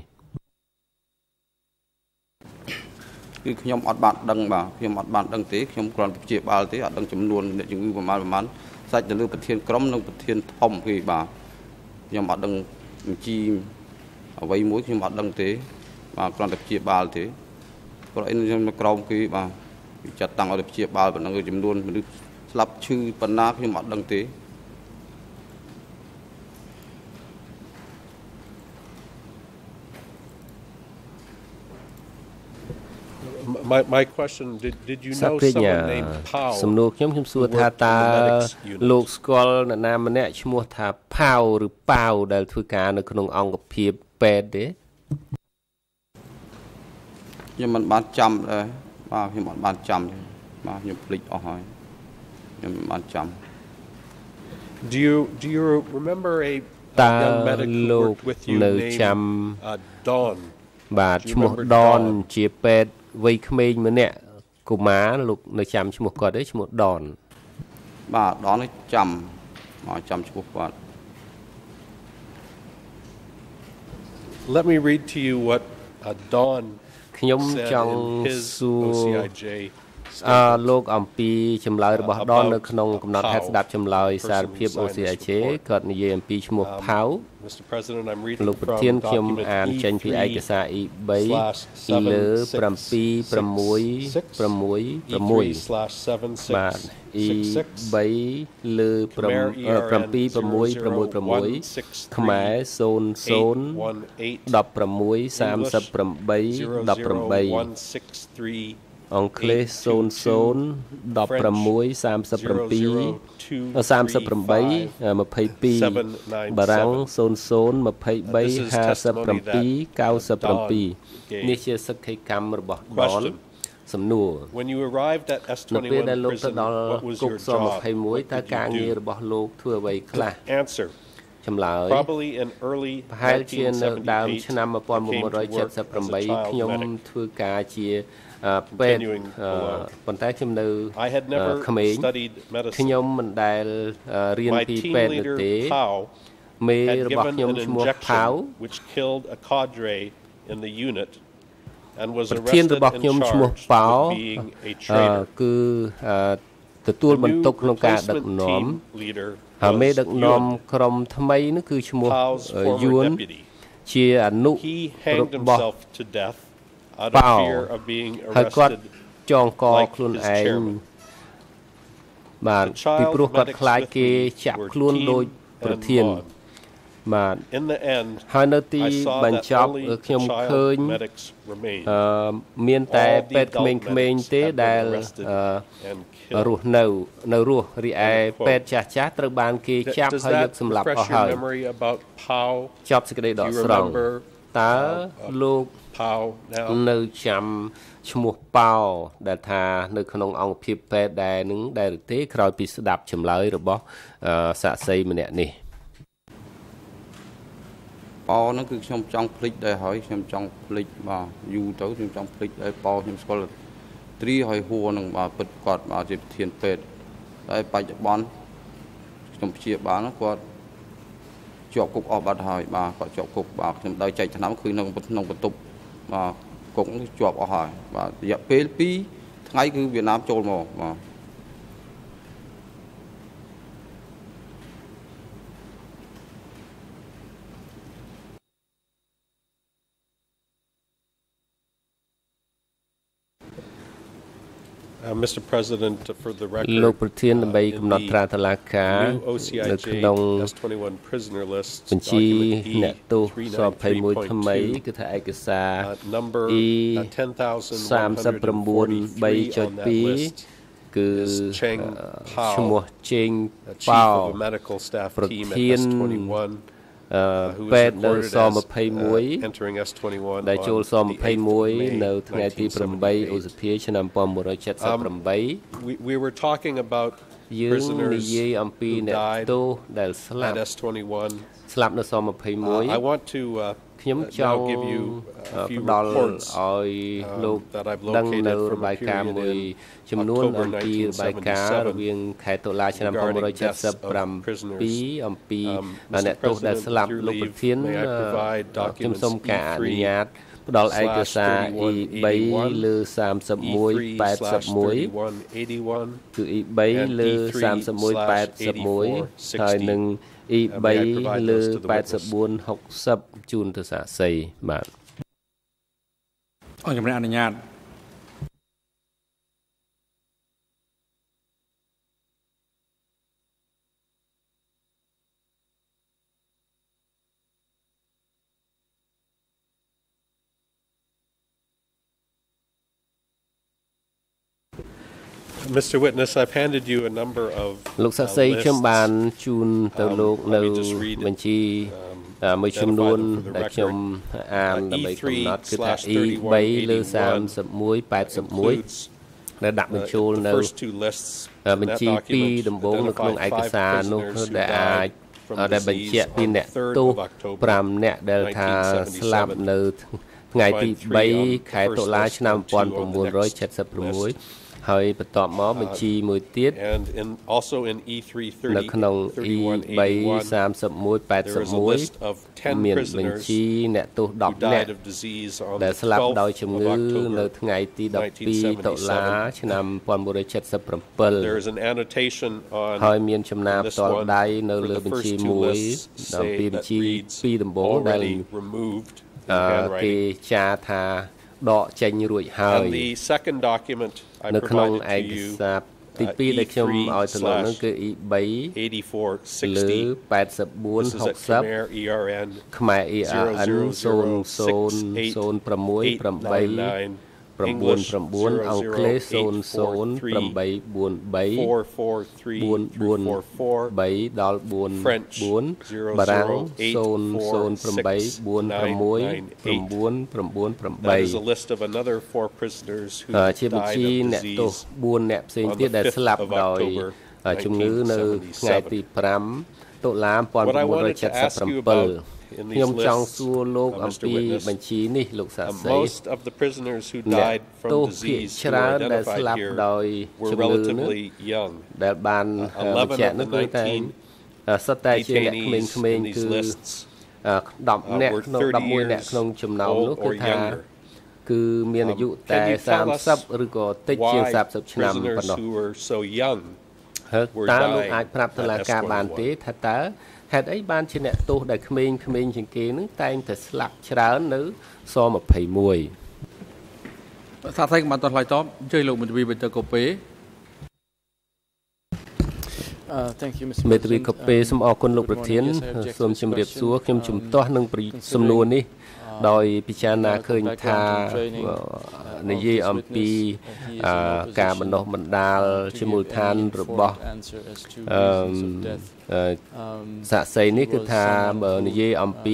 គឺខ្ញុំអត់បានដឹងបាទខ្ញុំអត់បានដឹងទេខ្ញុំគ្រាន់តែព្យាបាលទេអត់ដឹងចំនួនអ្នកជំងឺប្រមាណប្រមាណសាច់ទៅលើប្រធានក្រុមនិងប្រធានធំគេបាទខ្ញុំអត់ដឹងបញ្ជីអ្វីមួយខ្ញុំអត់ដឹងទេបាទគ្រាន់តែព្យាបាលទេព្រោះអីខ្ញុំនៅក្រោមគេបាទគេចាត់តាំងឲ្យព្យាបាលប៉ុណ្ណឹងចំនួនមនុស្សស្លាប់ឈឺប៉ុណ្ណាខ្ញុំអត់ដឹងទេ My, my question, did, did you សា know ប្រញ្ញា someone named Powell? សំណួរខ្ញុំខ្ញុំសួរថាតើលោកស្គាល់អ្នកណាម្នាក់ឈ្មោះថាផៅឬប៉ាវដែលធ្វើការនៅក្នុងអង្គភាពពេទ្យទេខ្ញុំមិនបានចាំដែរបាទខ្ញុំអត់បានចាំទេបាទខ្ញុំភ្លេចអស់ហើយខ្ញុំមិនបានចាំ Do you do you remember a, តើ a young medic who លោក worked with you នៅចាំ named uh, Dawn? បាទឈ្មោះដនជាពេទ្យវ័យក្មេងម្នាក់កុមារលោកនៅចាំឈ្មោះគាត់ទេឈ្មោះដនបាទដននេះចាំមកចាំឈ្មោះគាត់ Let me read to you what uh, Dawn ខ្ញុំ said ចង់ in his សួរ O C I J អឺលោកអំពីចម្លើយរបស់ដននៅក្នុងកំណត់ហេតុស្ដាប់ចម្លើយសារភាព អូ ซี ไอ ジェイ គាត់និយាយអំពីឈ្មោះផៅ Mr. President, I'm reading លោកប្រ from ធានខ្ញុំ document អានចេញពីឯកសារ E 3 ពីលើ E three slash seven six បាទ E six six 3 លើ Khmer E R N 7 6 6 6 ខ្មែរ zero 00 one eight 16 38 zero zero one eight six three អង់គ្លេសศูนย์ ศูนย์ ដប់ប្រាំមួយ សាមសិបប្រាំពីរ សាមសិបប្រាំបី ម្ភៃពីរ បារាំង ศูนย์ ศูนย์ ម្ភៃបី ห้าสิบប្រាំពីរ เก้าสิบប្រាំពីរ នេះជាសក្ខីកម្មរបស់ Don សំណួរ When you arrived at S នៅពេលដែល twenty-one លោកទៅ prison, ដល់ what was គុក your ស job? ម្ភៃមួយ តើ What did ការ you ងារ do? របស់លោកធ្វើអ្វីខ្លះ Answer. ចម្លើយ Probably in early ប្រហែលជានៅដើម nineteen ឆ្នាំ seventy-eight, I came to work as a 1978 ខ្ញុំ child medic. ធ្វើការជាពេទ្យ Continuing below. ប៉ុន្តែខ្ញុំនៅ I had never ក្មេង studied medicine. ខ្ញុំមិនដែលរៀន My ពី team ពេទ្យនោះ leader, ទេ Pao, មេ had របស់ given ខ្ញុំ an ឈ្មោះ ផៅ injection which killed a cadre in the unit and was ប្រធាន arrested របស់ and ខ្ញុំឈ្មោះ charged ប៉ោ with being a traitor. គឺទទួល The បន្ new ទុកក្នុងការដឹក replacement នាំ team leader ហើយមេ ដឹក was នាំ Yun, ក្រុមថ្មីនោះគឺឈ្មោះ Pao's យួ former ន deputy. ជាអនុ He hanged របស់ himself to death out of Pao fear of being ហើយគាត់ arrested. ចងក like ខ្លួន his ឯង chairman. បាទ The child ពីព្រោះគាត់ medics ខ្លាច with គេ me ចាប់ were ខ្លួន Teen ដោយប្រធាន and Maud. បាទ In the end, ហើយនៅទី I saw បញ្ that ចប់ only ខ្ញុំ child ឃើញ medics remained. អឺមានតែ All the ពេទ្យ adult ក្មេងៗទេ medics had ដែល been arrested អឺ and killed. រស់នៅនៅរស់រីឯ End quote. ពេទ្យចាស់ចាស់ត្រូវបានគេ D- ចាប់ Does ហើយយក that សម្លាប់អស់ refresh ហើ your យ memory about Pao? ចប់សេចក្តីដ Do ក you ស្រង់ remember តើ uh, លោក Pao now? នៅចាំឈ្មោះប៉ោដែលថានៅក្នុងអង្គភាពពេទ្យដែរនឹងដែរឬទេក្រោយពីស្ដាប់ចម្លើយរបស់អឺសាក្សីម្នាក់នេះប៉ោហ្នឹងគឺខ្ញុំចង់ភ្លេចដែរហើយខ្ញុំចង់ភ្លេចបាទយូរទៅខ្ញុំចង់ភ្លេចដែរប៉ោខ្ញុំស្គាល់ទ្រីហើយហួរហ្នឹងបាទពិតគាត់បាទជាប្រធានពេទ្យតែបច្ចុប្បន្នខ្ញុំព្យាបាលគាត់ជាប់គុកអស់បាត់ហើយបាទគាត់ជាប់គុកបាទខ្ញុំដើរចែកឆ្នាំគឺក្នុងក្នុងបន្ទប់បាទគុកជាប់អស់ហើយបាទរយៈពេលពីរថ្ងៃគឺវៀតណាមចូលមកបាទ Uh, Mr. President, for the record, លោកប្រធានដើម្បី uh, in កំណត់ the ត្រាតុលាការ new នៅ O C I J ក្នុង S twenty-one prisoner list បញ្ជី document អ្នកទោស E សភ័យមួយថ្មី three ninety-three គឺថាឯកសារ point two, uh, number E uh, ten thousand one សាមសិប hundred ប្រាំបួន បីចុច forty-three on ពី that រ list គឺ is Cheng អឺ Pao, ឈ្មោះជេង uh, ប៉ោ chief of a medical staff ប្រ team ធា at ន S twenty-one, អឺ uh, who ពេ was ទ្យនៅ reported ស as ម្ភៃមួយ uh, entering S twenty-one ដែលចូល on ស the ម្ភៃ eighth មួយ of May នៅថ្ងៃទី 8 ឧ nineteen ស seventy-eight. ភាឆ្នាំ 1978 We, we were talking about យើងនិ prisoners យាយអំពី who អ្នក died ទោសដែលស្លាប់ at S twenty-one. ស្លាប់នៅសម្ភៃមួយ Uh, I want to uh, ខ្ញុំច now ង់ give you អឺ a few ផ្ដល់ reports ឲ្យលោក that I've ដឹងនៅ located រ from បាយ a ការណ៍ period មួយ in ចំនួន October អំពីរបាយការណ៍រវាងខែតុលាឆ្នាំ regarding 1977 deaths of prisoners. អំពី Um, អ្នក Mr. ទោសដែល President, ស្លាប់ with your លោកប្រ leave, ធាន may I provide ខ្ញុំ documents សូមការអនុញ្ញាត ផ្ដល់ឯកសារ E 3 លើ E 3 slash 3181 thirty-one eighty-one គឺ E 3 លើ 3181 ហើយនឹង E 3 លើ 84 60 ជូនទៅសាក្សីបាទអរជំរាបអនុញ្ញាត Mister Witness, I've handed you a number of លោកសា uh, ក្សីខ្ញុំ lists. បានជូនទៅ Um, លោក let នៅ me just read it, បញ្ជី um, អ่าមួយចំនួន identify them for the ដែលខ្ញុំ record. អាន Uh, ដើម្បីកំណត់គឺថា E 3 E 3 លើ 3181 includes ដែលដាក់បញ្ចូល uh, នៅ the first two lists អ่า in បញ្ that ជីពីរ document ដំបូងនៅក្នុង identified ឯក five សារនោះ prisoners who ដែលអាច died from ដែលបញ្ disease ជាក់ពី on អ្នក the third ទោស of October 5នាក់ដែលថាស្លាប់នៅថ្ងៃទី 3 ខែតុលាឆ្នាំ 1976 ហើយបន្ទាប់មកបញ្ជីមួយទៀត and in also in E 3 នៅក្នុង E 3 3181 there is a list of ten មានបញ្ prisoners ជីអ្នកទោស who 10 នាក់ died of disease on ដែល the ស្លាប់ដោយ twelfth ជំ of ងឺ នៅ October ថ្ងៃទី 12 តុលា ឆ្នាំ There is an annotation on ហើយមានចំណា this ផ្ទាល់ one ដៃនៅ for លើ the បញ្ជី first two មួយ lists ដល់ say ពីបញ្ that ជី reads ពីរដំបូងដែល already removed in អឺគេ handwriting. ចាថាដកចេញរួចហើយ And the second document I នៅក្នុង provided ឯ to ក you សារទី uh, ពីរ ដែលខ្ញុំ E ឲ្យទៅលោកនោះគឺ E 3 eighty-four លើ sixty. 84 This is at 60 Khmer E R N ខ្មែរ E R N zero zero zero six eight 0 0 0 6 8 nine nine. English zero zero eight four three four four three four four French zero zero eight four six nine nine eight That is a list of another four prisoners who died of disease on the fifth of October nineteen seventy-seven What I wanted to ask you about in these lists, uh, Mister Witness, uh, most of the prisoners who died from disease who are identified here were relatively young. Uh, Eleven of the nineteen detainees in these lists uh, were thirty years old or younger. Um, can you tell us why prisoners who were so young were dying at S twenty-one? ហេតុអីបានជាអ្នកទោសដែលក្មេងៗជាងគេនឹងតែងតែស្លាប់ច្រើននៅស21 សាស្ត្រីបានតឆ្លើយតបអញ្ជើញលោកមន្ត្រីវិទ្យាកូពេ Thank you មេធាវីកូពេសូមអរគុណលោកប្រធានសូមជម្រាបសួរខ្ញុំជំទាស់នឹងសំណួរនេះដោយពិចារណាឃើញថានិយាយអំពីការបណ្ដុះបណ្ដាលជាមូលដ្ឋានរបស់សាក្សីនេះគឺថាបើនិយាយអំពី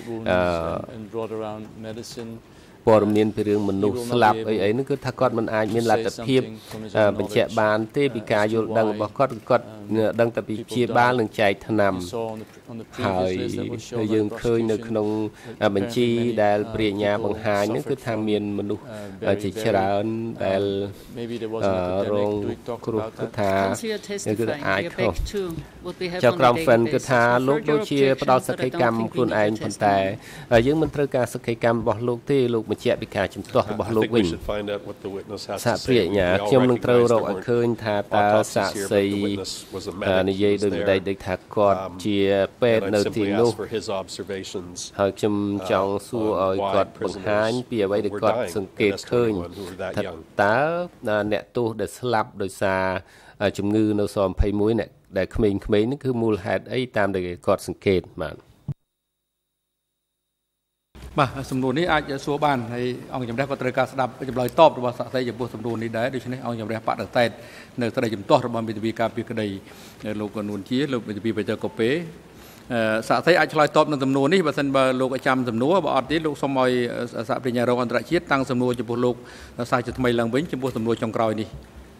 ព័ត៌មានពីរឿងមនុស្សស្លាប់អីអីហ្នឹងគឺថាគាត់មិនអាចមានលទ្ធភាពបញ្ជាក់បានទេពីការយល់ដឹងរបស់គាត់គាត់ដឹងតែពីព្យាបាលនិងចែកថ្នាំហើយយើងឃើញនៅក្នុងបញ្ជីដែលព្រះញ្ញាបង្ហាញហ្នឹងគឺថាមានមនុស្សជាច្រើនដែលរងគ្រោះគឺថាគឺអាចខុសចៅក្រម Friend គឺថាលោកដូចជាផ្ដល់សក្ខីកម្មខ្លួនឯងប៉ុន្តែយើងមិនត្រូវការសក្ខីកម្មរបស់លោកទេលោកបញ្ជាក់ពីការជំទាស់របស់លោកវិញសាព្រាញ្ញាខ្ញុំនឹងត្រូវរកឲ្យឃើញថាតើសាក្សីនិយាយដោយម្ដេចដូចថាគាត់ជាពេទ្យនៅទីនោះហើយខ្ញុំចង់សួរឲ្យគាត់បង្ហាញពីអ្វីដែលគាត់សង្កេតឃើញថាតើអ្នកទោសដែលស្លាប់ដោយសារជំងឺនៅស21អ្នកដែលក្មេងៗនេះគឺមូលហេតុអីតាមដែលគាត់សង្កេតបាទបាទសំណួរនេះអាចសួរបានហើយអង្គជំរះក៏ត្រូវការស្ដាប់ចម្លើយតបរបស់សាក្សីចំពោះសំណួរនេះដែរដូច្នេះអង្គជំរះបដិសេធនៅក្តីជំទាស់របស់មេធាវីការពារក្តីលោកនួនជាលោកមេធាវីបេតកូពេសាក្សីអាចឆ្លើយតបនឹងសំណួរនេះបើសិនបើលោកចាំសំណួរបើអត់ទេលោកសូមឲ្យសហប្រញ្ញារងអន្តរជាតិតាំងសំណួរចំពោះលោកសាជាថ្មីឡើងវិញចំពោះសំណួរចុងក្រោយនេះ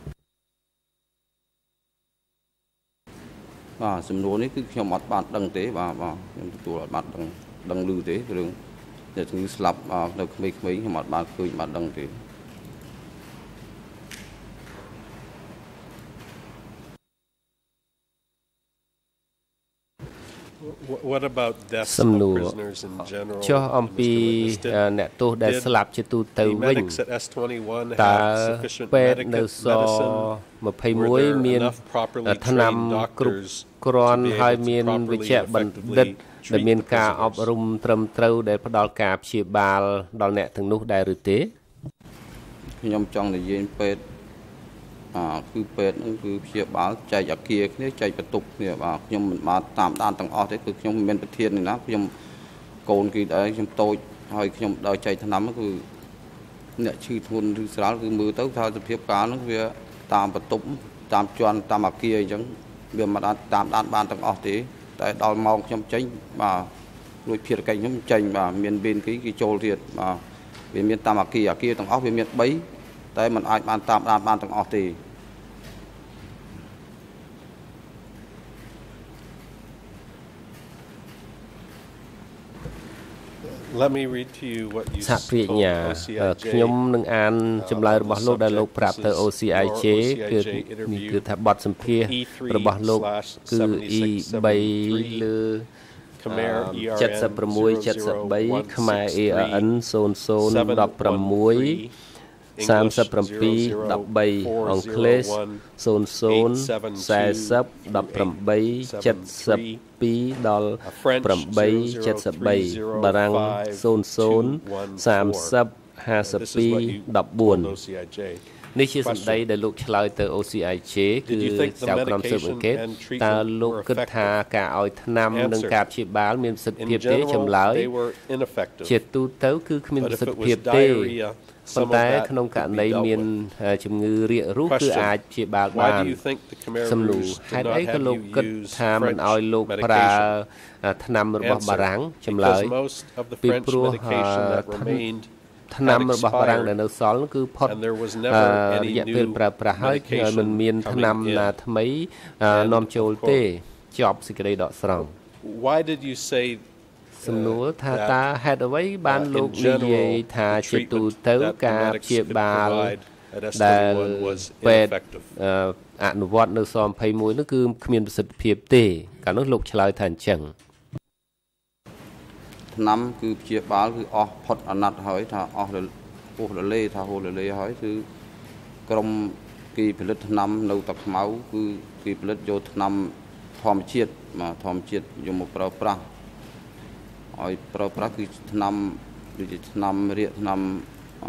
បាទសំណួរនេះគឺខ្ញុំអត់បានដឹងទេបាទបាទខ្ញុំទទួលអត់បានដឹងដឹងឮទេរឿងតែជំងឺស្លាប់នៅក្មេងៗខ្ញុំអត់បានឃើញបានដឹងទេ What about deaths of prisoners in general? ចុះអំពីអ្នកទោសដែលស្លាប់ជាទូទៅវិញតើពេទ្យនៅស21មានថ្នាំគ្រប់គ្រាន់ហើយមានវិជ្ជាបណ្ឌិតដែលមានការអប់រំត្រឹមត្រូវដែលផ្ដល់ការព្យាបាលដល់អ្នកទាំងនោះដែរឬទេខ្ញុំចង់និយាយពេទ្យគឺពេទ្យហ្នឹងគឺព្យាបាលចែកអាគារគ្នាចែកបន្ទប់គ្នាបាទខ្ញុំមិនបានតាមដានទាំងអស់ទេគឺខ្ញុំមិនមានប្រធាននេះណាខ្ញុំកូនគឺដែរខ្ញុំតូចហើយខ្ញុំដល់ចែកថ្នាំគឺអ្នកឈឺធ្ងន់ឬស្រាលគឺមើលទៅថាសភាពការហ្នឹងវាតាមបន្ទប់តាមជាន់តាមអាគារអញ្ចឹងវាមិនអាចតាមដានបានទាំងអស់ទេតែដល់ម៉ោងខ្ញុំចេញបាទរួចភារកិច្ចខ្ញុំចេញបាទមានវេនគីគេចូលទៀតបាទវាមានតាមអាគារអាគារទាំងអស់វាមាន3តែมันអាចបានតាមដានបានទាំងអស់ទេ Let me read to you what you សាព្រាញ្ញាខ្ញុំនឹងអានចម្លើយរបស់លោកដែលលោកប្រាប់ទៅ O C I J គឺគឺថាបទសម្ភាសន៍របស់លោកគឺ E 3លើ Khmer seventy-six seventy-three ខ្មែរ A R N zero zero one six thirty-seven អង់គ្លេស zero zero four zero eighty seventy-twoដល់eight seventy-three បារាំង zero zero thirty fifty fifty-four នេះជាសម្ដីដែលលោកឆ្លើយទៅ O C I J គឺចៅក្រមស៊ើបអង្កេតតើលោកគិតថាការឲ្យថ្នាំនិងការព្យាបាលមានប្រសិទ្ធភាពទេចម្លើយជាទូទៅគឺគ្មានប្រសិទ្ធភាពទេប៉ុន្តែក្នុងករណីមានជំងឺរាគរូសគឺអាចព្យាបាលបានសំណួរហេតុអីក៏លោកគិតថាមិនឲ្យលោកប្រើថ្នាំរបស់បារាំងចម្លើយពីព្រោះថ្នាំរបស់បារាំងដែលនៅសល់គឺផុតរយៈពេលប្រើប្រាស់ហើយមិនមានថ្នាំណាថ្មីនាំចូលទេចប់សេចក្តីដកស្រង់ Why did you say សំណួរថាតើហេតុអ្វីបានលោកនិយាយថាជាទូទៅការព្យាបាលដែលពេទ្យអនុវត្តនៅស-ยี่สิบเอ็ดនោះគឺគ្មានប្រសិទ្ធភាពទេកាលនោះលោកឆ្លើយថាអញ្ចឹងថ្នាំគឺព្យាបាលគឺអស់ផុតអាណត្តិហើយថាអស់ពោះរលេថាហូររលេហើយគឺក្រុមគេផលិតថ្នាំនៅទឹកខ្មៅគឺគេផលិតយកថ្នាំធម្មជាតិមកធម្មជាតិយកមកប្រើប្រាស់ឲ្យប្រើប្រាស់គឺថ្នាំដូចជាថ្នាំរាគថ្នាំអ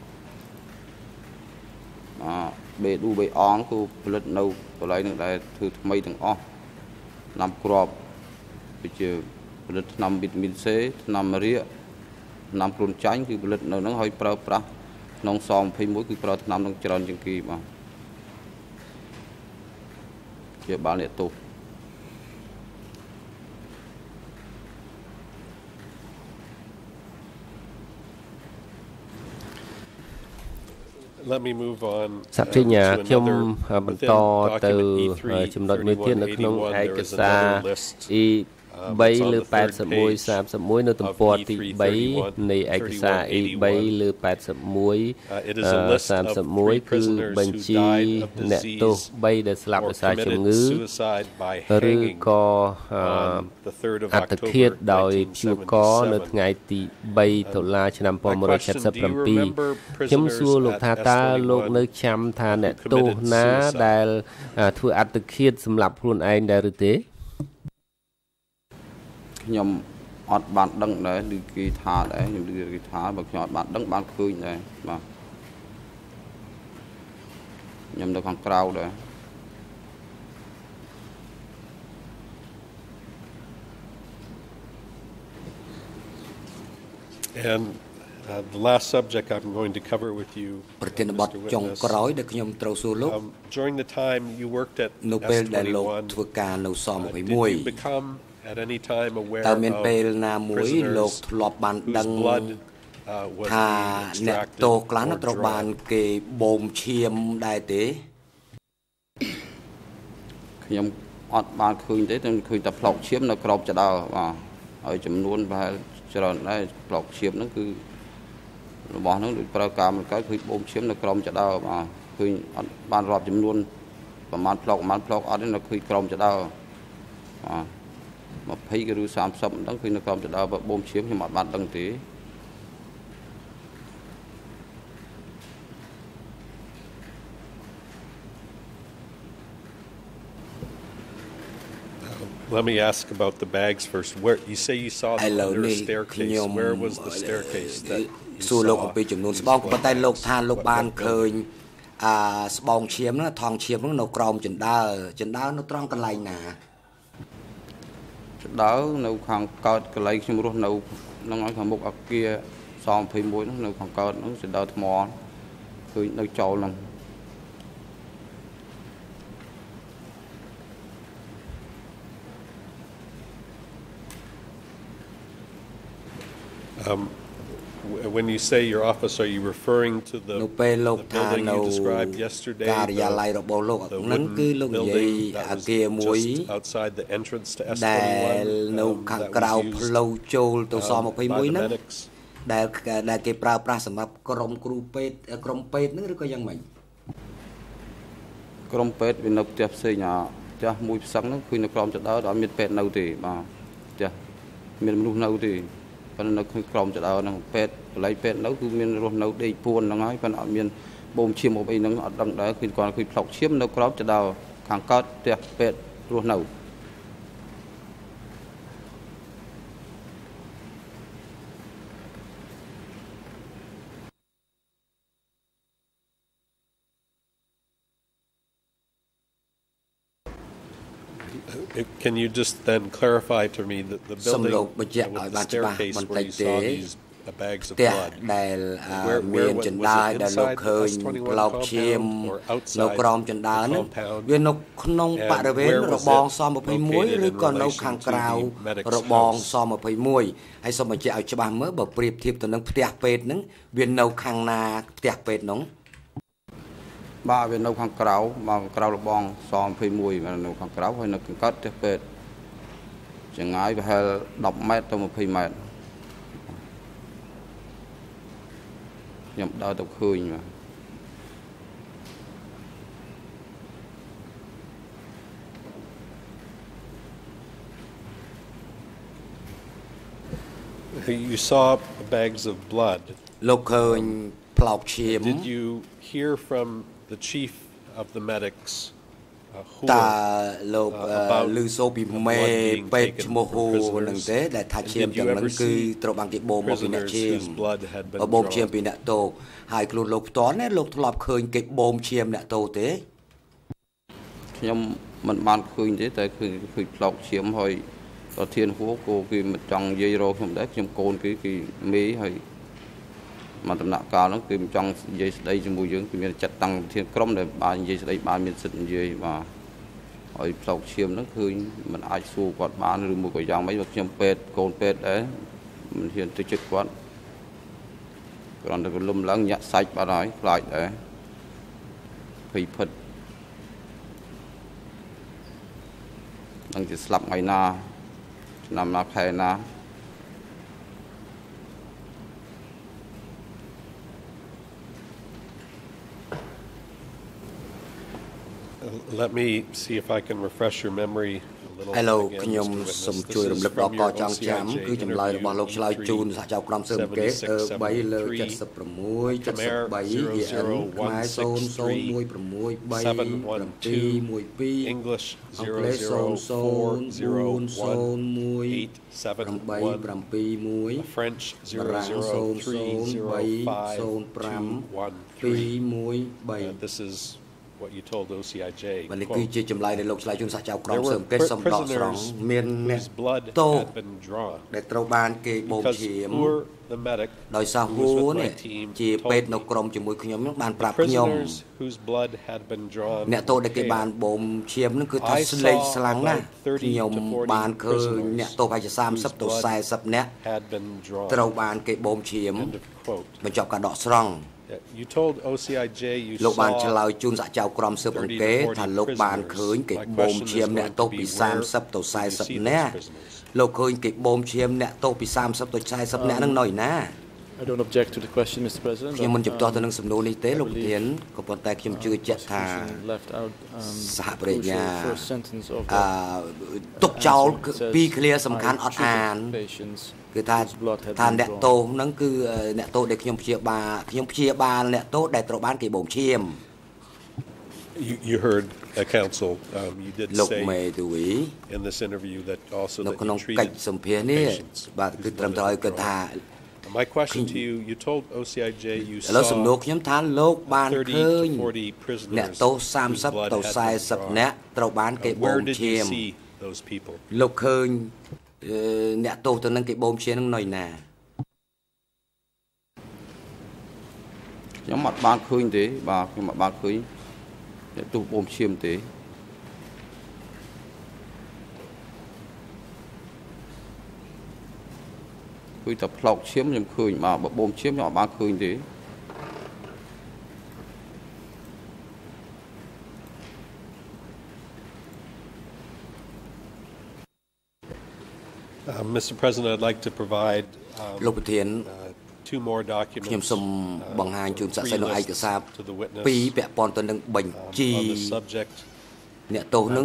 អបេឌូបេអងគឺផលិតនៅកន្លែងនឹងដែលធ្វើថ្មីទាំងអស់ថ្នាំគ្រាប់ដូចជាផលិតថ្នាំវីតាមីន C ថ្នាំរាគថ្នាំគ្រុនចាញ់គឺផលិតនៅហ្នឹងហើយប្រើប្រាស់ក្នុងស-ยี่สิบเอ็ดគឺប្រើថ្នាំនឹងច្រើនជាងគេបាទជាបាលអ្នកទោសសាប់ជាញ្ញាខ្ញុំបន្តទៅចំណុចមួយទៀតនៅក្នុងឯកសារ E 3 លើ แปดสิบเอ็ด สามสิบเอ็ด នៅទំព័រទី 3 នៃឯកសារ E 3 លើ แปดสิบเอ็ด สามสิบเอ็ด គឺបញ្ជីអ្នកទោស3ដែលស្លាប់ដោយសារជំងឺឬក៏អត្តឃាតដោយព្យួរកនៅថ្ងៃទី3តុលាឆ្នាំnineteen seventy-sevenខ្ញុំសួរលោកថាតើលោកនៅចាំថាអ្នកទោសណាដែលធ្វើអត្តឃាតសម្រាប់ខ្លួនឯងដែរឬទេខ្ញុំអត់បានដឹងដែរឬគេថាដែរខ្ញុំឮគេថាបើខ្ញុំអត់បានដឹងបានឃើញដែរបាទខ្ញុំនៅខាងក្រៅដែរ And uh, the last subject I'm going to cover with you ប្រធានបទចុងក្រោយដែលខ្ញុំត្រូវសួរលោក During the time you worked at នៅពេលដែលលោកធ្វើការនៅស-ยี่สิบเอ็ด become at any time aware តើមានពេលណាមួយលោកធ្លាប់បានដឹងថាអ្នកទោសខ្លះត្រូវបានគេបូមឈាមដែរទេខ្ញុំអត់បានឃើញទេតែឃើញតែផ្លោកឈាមនៅក្រោមចដោបាទហើយចំនួនប្រហែលច្រើនដែរផ្លោកឈាមហ្នឹងគឺរបស់ហ្នឹងដូចប្រើការមកកើតឃើញបូមឈាមនៅក្រោមចដោបាទឃើញអត់បានរាប់ចំនួនប្រហែលផ្លោកប្រហែលផ្លោកអត់ទេនៅឃើញក្រោមចដោបាទtwentyឬthirtyមិនដឹងឃើញនៅក្រោមចដោបើបូមឈាមខ្ញុំអត់បានដឹងទេ Let me ask about the bags first. Where you say you saw them under a staircase? Where was the staircase that you saw? លោកអំពីចំនួនស្បោងប៉ុន្តែលោកថាលោកបានឃើញអាស្បោងឈាមហ្នឹងថងឈាមហ្នឹងនៅក្រោមចណ្ដើរចណ្ដើរនៅត្រង់កន្លែងណាចណ្ដើរនៅខាងកើតកន្លែងខ្ញុំរស់នៅហ្នឹងឲ្យខាងមុខអគារស-ยี่สิบเอ็ดហ្នឹងនៅខាងកើតហ្នឹងចណ្ដើរថ្មឃើញនៅចោលហ្នឹង Um, when you say your office, are you referring to the, the building you described yesterday? The, the wooden building that was just outside the entrance to S twenty-one um, that was used um, by the medics? ដែលដែលគេប្រើប្រាស់សម្រាប់ក្រុមគ្រូពេទ្យក្រុមពេទ្យហ្នឹងឬក៏យ៉ាងម៉េចក្រុមពេទ្យវានៅផ្ទះផ្សេងអាផ្ទះមួយផ្សឹងហ្នឹងគឺនៅក្រោមចដោអត់មានពេទ្យនៅទេបាទផ្ទះមានមនុស្សនៅទេ នៅក្រោមចដោហ្នឹងពេទ្យកន្លែងពេទ្យនៅគឺមានរស់នៅដេកពួនហ្នឹងហើយប៉ុន្តែអត់មានបូមឈាមអីហ្នឹងអត់ដឹងដែរគឺគាត់ឃើញផ្លោកឈាមនៅក្រោមចដោខាងកើតផ្ទះពេទ្យរស់នៅ Can you just then clarify to me that the building uh, with the staircase where you saw these uh, bags of blood, where, where was, was it inside the S twenty-one compound or outside the compound? And where was it located in relation to the medic's house? ហើយសូមបញ្ជាក់ឲ្យច្បាស់មើលបើប្រៀបធៀបទៅនឹងផ្ទះពេទ្យហ្នឹងវានៅខាងណាផ្ទះពេទ្យហ្នឹងបាទវានៅខាងក្រៅមកក្រៅរបងស21នៅខាងក្រៅហើយនៅខាងកើតផ្ទះពេទ្យចម្ងាយប្រហែល10ម៉ែត្រទៅ20ម៉ែត្រខ្ញុំដើរទៅឃើញបាទ You saw bags of blood. លោកឃើញផ្លោកឈាម Did you hear from the chief of the medics uh, who តើលោកឮសូពីមេពេទ្យឈ្មោះហ៊ូនឹងទេដែលថាឈាមទាំងហ្នឹងគឺត្រូវបានគេបូមមកពីអ្នកឈាមបូមឈាមពីអ្នកតោហើយខ្លួនលោកផ្ទាល់ណាលោកធ្លាប់ឃើញគេបូមឈាមអ្នកតោទេខ្ញុំមិនបានឃើញទេតែគឺឃើញផ្លោកឈាមហើយ ប្រធានហួរគោគឺមិនចង់និយាយរកខ្ញុំដែរខ្ញុំកូនគឺគឺមេហើយមកដំណាក់កាលហ្នឹងគឺមិនចង់និយាយស្ដីជាមួយយើងគឺមានចាត់តាំងប្រធានក្រុមដែលបាននិយាយស្ដីបានមានសិទ្ធិនិយាយបាទហើយផ្លោកឈាមហ្នឹងគឺមិនអាចសួរគាត់បានឬមួយក៏យ៉ាងម៉េចបើខ្ញុំពេទ្យកូនពេទ្យដែរមិនហ៊ានទៅជិតគាត់គ្រាន់តែកលុំឡើងញាក់សាច់បាត់ហើយខ្លាចដែរភ័យភិតនឹងជាស្លាប់ថ្ងៃណា năm nào khai na. Let me see if I can refresh your memory a little. Hello, ខ្ញុំសូមជួយរំលឹករកកចង់ចាំគឺចម្លើយរបស់លោកឆ្លើយជូនសហចៅក្រមស៊ើបអង្កេត3លើ 76 73 EN ខ្មែរ zero zero one six three seven one two English zero zero four zero one eight seven one French zero zero three zero five two one three. This is what you told O C I J. There were prisoners whose blood had been drawn because Ur, the medic, who was with my team, told me the prisoners whose blood had been drawn I saw about thirty to forty prisoners whose blood had been drawn. End of quote. You told O C I J you saw thirty to forty prisoners. My question is going to be where did you see those prisoners? លោកឃើញគេបូមឈាមអ្នកទោសពី30ទៅ40នាក់ហ្នឹងនៅណា I don't object to the question, Mister President. ខ្ញុំមិនជំទាស់ទៅនឹងសំណួរនេះទេលោកប្រធានក៏ប៉ុន្តែខ្ញុំជឿជាក់ថាសហប្រញ្ញាអឺទុកចោលពីឃ្លាសំខាន់អត់អានគឺថាថាអ្នកទោសហ្នឹងគឺអ្នកទោសដែលខ្ញុំព្យាបាលខ្ញុំព្យាបាលអ្នកទោសដែលត្រូវបានគេបូមឈាម You, you heard a counsel, um, you did say in this interview that also that you treated patients. My question to you, you told O C I J you saw thirty to forty prisoners whose blood had been drawn. Uh, where did you see those people? លោកឃើញអ្នកទោសទៅនឹងគេបូមឈាមនឹងនៅណាខ្ញុំអត់បានឃើញទេបាទខ្ញុំអត់បានឃើញ អ្នកទោសបូមឈាមទេគឺតែផ្លោកឈាមខ្ញុំឃើញបាទបើបូមឈាមខ្ញុំអត់បានឃើញទេ Mister President, I'd like to provide um, លោកប្រធាន two more documents ខ្ញុំសូមបង្ហាញជូនសាកសីនៅឯកសារពីរពាក់ព័ន្ធទៅនឹងបញ្ជីអ្នកទោសនឹង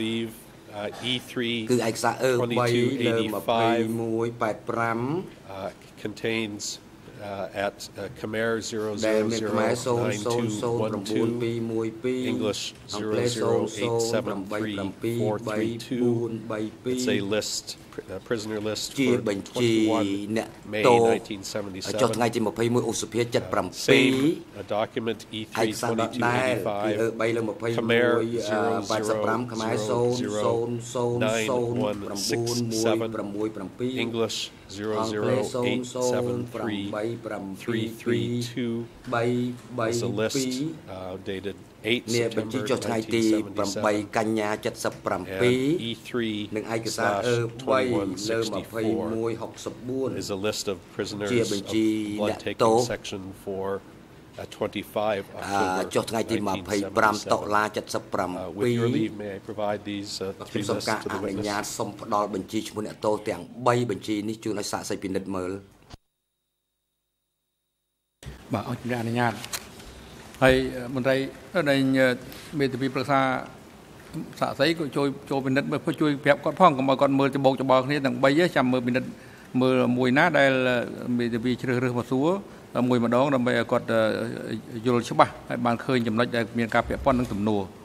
គឺឯកសារ E 3 លើtwenty-one eighty-five contains uh, at uh, Khmer zero zero zero nine two one two English zero zero eight seven three four three two. It's a list uh, prisoner list ជា for បញ្ជី twenty-one អ្នក May ទោស nineteen ចុះថ្ងៃ seventy-seven. ទី ยี่สิบเอ็ด ឧសភា เจ็ดสิบเจ็ด Same uh, document E ឯ three កសារដ twenty-two ដែលគឺ eighty-five. អឺ 3 លើ ยี่สิบเอ็ด Khmer แปดสิบห้า ខ្មែរ ศูนย์ ศูนย์ ศูนย์ nine ศูนย์ one เก้า six หนึ่ง seven. เจ็ด English អ zero ង់គ្លេ zero ស ศูน eight ย์ ศูน seven ย์ three แปด three three two. 3 is a 3 list 2 uh, dated eight នេះបញ្ជី September ចុះថ្ងៃទី nineteen แปด seventy-seven. កញ្ញា And เจ็ดสิบเจ็ด E three និងឯកសារ slash អឺ twenty-one 3 លើ sixty-four ยี่สิบเอ็ด หกสิบสี่ is a list of prisoners ជា of បញ្ជី blood អ្នក taking ទោស section for uh, twenty-five អឺ October ចុះថ្ងៃទី nineteen ยี่สิบห้า តុ seventy-seven. លា Uh, เจ็ดสิบเจ็ด with your leave, may I provide these uh, ខ្ញុំ three សូម lists ការ to អ the នុញ្ញាត witness? សូមផ្ដល់បញ្ជីឈ្មោះអ្នកទោសទាំង3បញ្ជីនេះជូនឲ្យសាកសីពិនិត្យមើលបាទអរគុណអនុញ្ញាតហើយមន្ត្រីដែលមេធាវីប្រឹក្សាសាកសីក៏ជួយចូលពិនិត្យមើលជួយប្រាប់គាត់ផងកុំឲ្យគាត់មើលច្បោកច្បល់គ្នាទាំង3ចាំមើលពិនិត្យមើលមួយណាដែលមេធាវីជ្រើសរើសមកសួរមួយម្ដងដើម្បីឲ្យគាត់យល់ច្បាស់ហើយបានឃើញចំណុចដែលមានការពាក់ព័ន្ធនឹងទំនួល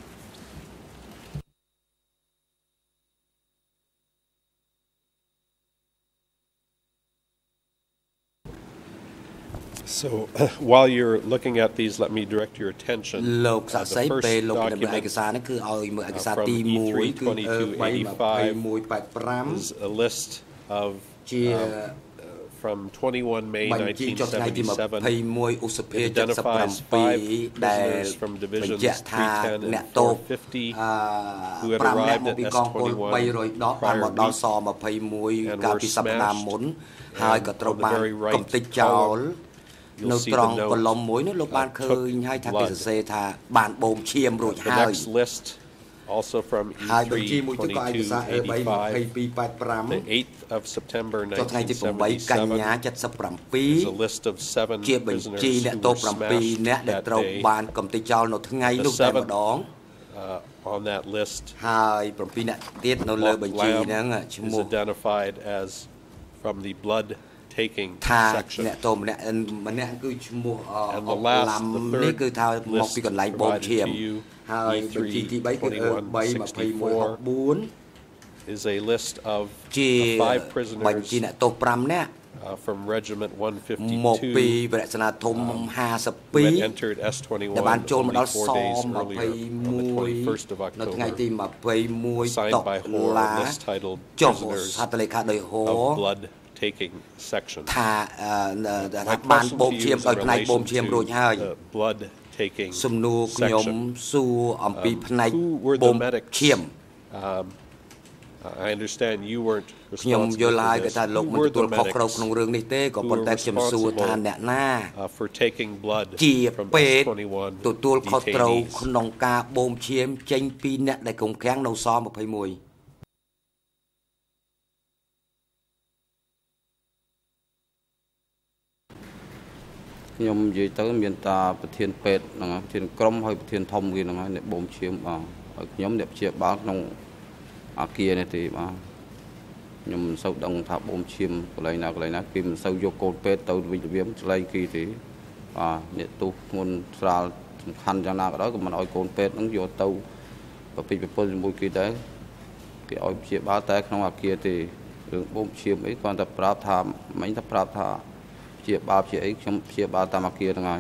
So while you're looking at these, let me direct your attention. លោកសា Uh, កសី the first ពេលលោកពិនិត្យមើលឯក document សារនេះគឺឲ្យមើលឯកសារ from ទី E 1 three គឺ twenty-two eighty-five ยี่สิบแปด is a list of ជា um, from twenty-one May បញ្ជី nineteen ចុះថ្ងៃទី seventy-seven. ยี่สิบเอ็ด ឧសភា It เจ็ดสิบเจ็ด identifies five ដែល prisoners from បញ្ divisions ជាក់ថា three ten អ្នក and ទោស four fifty អ who had 5នាក់ arrived មក at ពី S កងពល twenty-one បីរយដកបាន prior មកដល់ week ស ยี่สิบเอ็ด and កាល were ពីសប្តាហ៍មុន smashed. ហើយក៏ And ត្រូវ on the បាន very right កំទេចចោល column, នៅ you'll see ត្រ the ង់កលុំ note មួយនោះលោកបាន uh, ឃើ took ញហើយថាគេ blood. សរសេរថាបានបូមឈាមរួច The ហើយ next list, also from ហើយបញ្ E ជី three មួយទៀតក៏ឯក twenty-two សារ eighty-five, ยี่สิบสอง แปดสิบห้า the eighth of September ចុះថ្ងៃទី nineteen แปด កញ្ញា seventy-seven, เจ็ดสิบเจ็ด is a list of seven ជាបញ្ prisoners ជីអ្នក who ទោស were 7 smashed នាក់ដែល that ត្រូវ day. បានកំទេចចោលនៅថ្ងៃ The នោះតែម្ seventh ដង uh, on that list ហើយ 7 នាក់ទៀតនៅលើបញ្ជីហ្នឹងឈ្មោះ is identified as from the blood taking ថា section. អ្នកទោសម្នាក់ម្នាក់គឺឈ្មោះអ And អ the last, ឡាំ the នេះ third គឺថាមកពីកន្លែងបូម list ឈាម provided to you, ហើយ E បញ្ជី three ទី 3 គឺ twenty-one 3 ยี่สิบเอ็ด หกสิบสี่ is a list of ជា uh, five បញ្ជី prisoners អ្នកទោស5នាក់ uh, from Regiment មកពី one fifty-two វរៈសេនាធំ who had ห้าสิบสอง entered S ដែល twenty-one បានចូលមក only ដល់ស four days earlier on the ยี่สิบเอ็ด twenty-first of នៅថ្ងៃទី October, ยี่สิบเอ็ด signed តុ by Hoare, លា a list titled ចុះ Prisoners ហត្ថលេខាដោយហ of រ Blood Taking Section. ថាអឺថា My បាន question បូម to ឈា you ម is ដោយ in ផ្នែកបូមឈាម relation រួចហើយ to the blood taking សំណួរខ្ញុំ section. សួរអំពី Um, ផ្នែក who were បូ the ម medics? ឈាម Um, I understand you weren't ខ្ញុំ responsible យល់ហើយ for គេ this. ថាលោក Who មិន were ទទួល the ខុសត្រូវ medics ក្នុងរឿងនេះទេក៏ who ប៉ុន្តែ were ខ្ញុំសួរថា responsible អ្នកណា uh, for taking blood ជា from ពេទ្ S យ twenty-one ទទួលខុសត្រូវ detainees? ក្នុងការបូមឈាមចេញពីអ្នកដែលកុំឃាំងនៅស ยี่สิบเอ็ดខ្ញុំនិយាយទៅមានតាប្រធានពេទ្យហ្នឹងប្រធានក្រុមហើយប្រធានធំគេហ្នឹងហើយអ្នកបូមឈាមបាទហើយខ្ញុំអ្នកព្យាបាលក្នុងអាគារនេះទេបាទខ្ញុំមិនសូវដឹងថាបូមឈាមកន្លែងណាកន្លែងណាគេមិនសូវយកកូនពេទ្យទៅវិញទៅវាឆ្លៃគេទេបាទអ្នកទោសធ្ងន់ស្រាលសំខាន់យ៉ាងណាក៏ដោយក៏មិនឲ្យកូនពេទ្យហ្នឹងយកទៅប្រពេចប្រពន្ធជាមួយគេដែរគេឲ្យព្យាបាលតែក្នុងអាគារទេរឿងបូមឈាមអីគាត់តែប្រាប់ថាមិញតែប្រាប់ថាព្យាបាលព្យាអីខ្ញុំព្យាបាលតាមអាគារហ្នឹងហើយ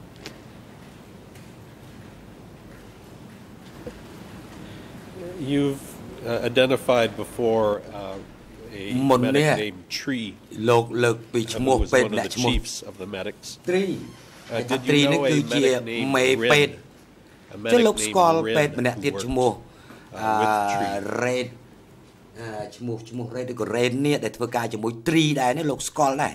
You've uh, identified before uh, a medic named Tree, លោកលើកពីឈ្មោះ who was ពេទ្យ one of អ្នក the ឈ្មោះ chiefs of the medics. ត្រី Uh, ថា did ត្រី you នេះ know a គឺជា medic named មេពេទ្យ Rin, a ចុះ medic លោកស្គាល់ named ពេទ្យ Rin ម្នាក់ទៀត who ឈ្មោះ worked uh, with Tree? រ៉េតឈ្មោះឈ្មោះរ៉េតឬក៏រ៉េតនេះដែលធ្វើការជាមួយត្រីដែរនេះលោកស្គាល់ដែរ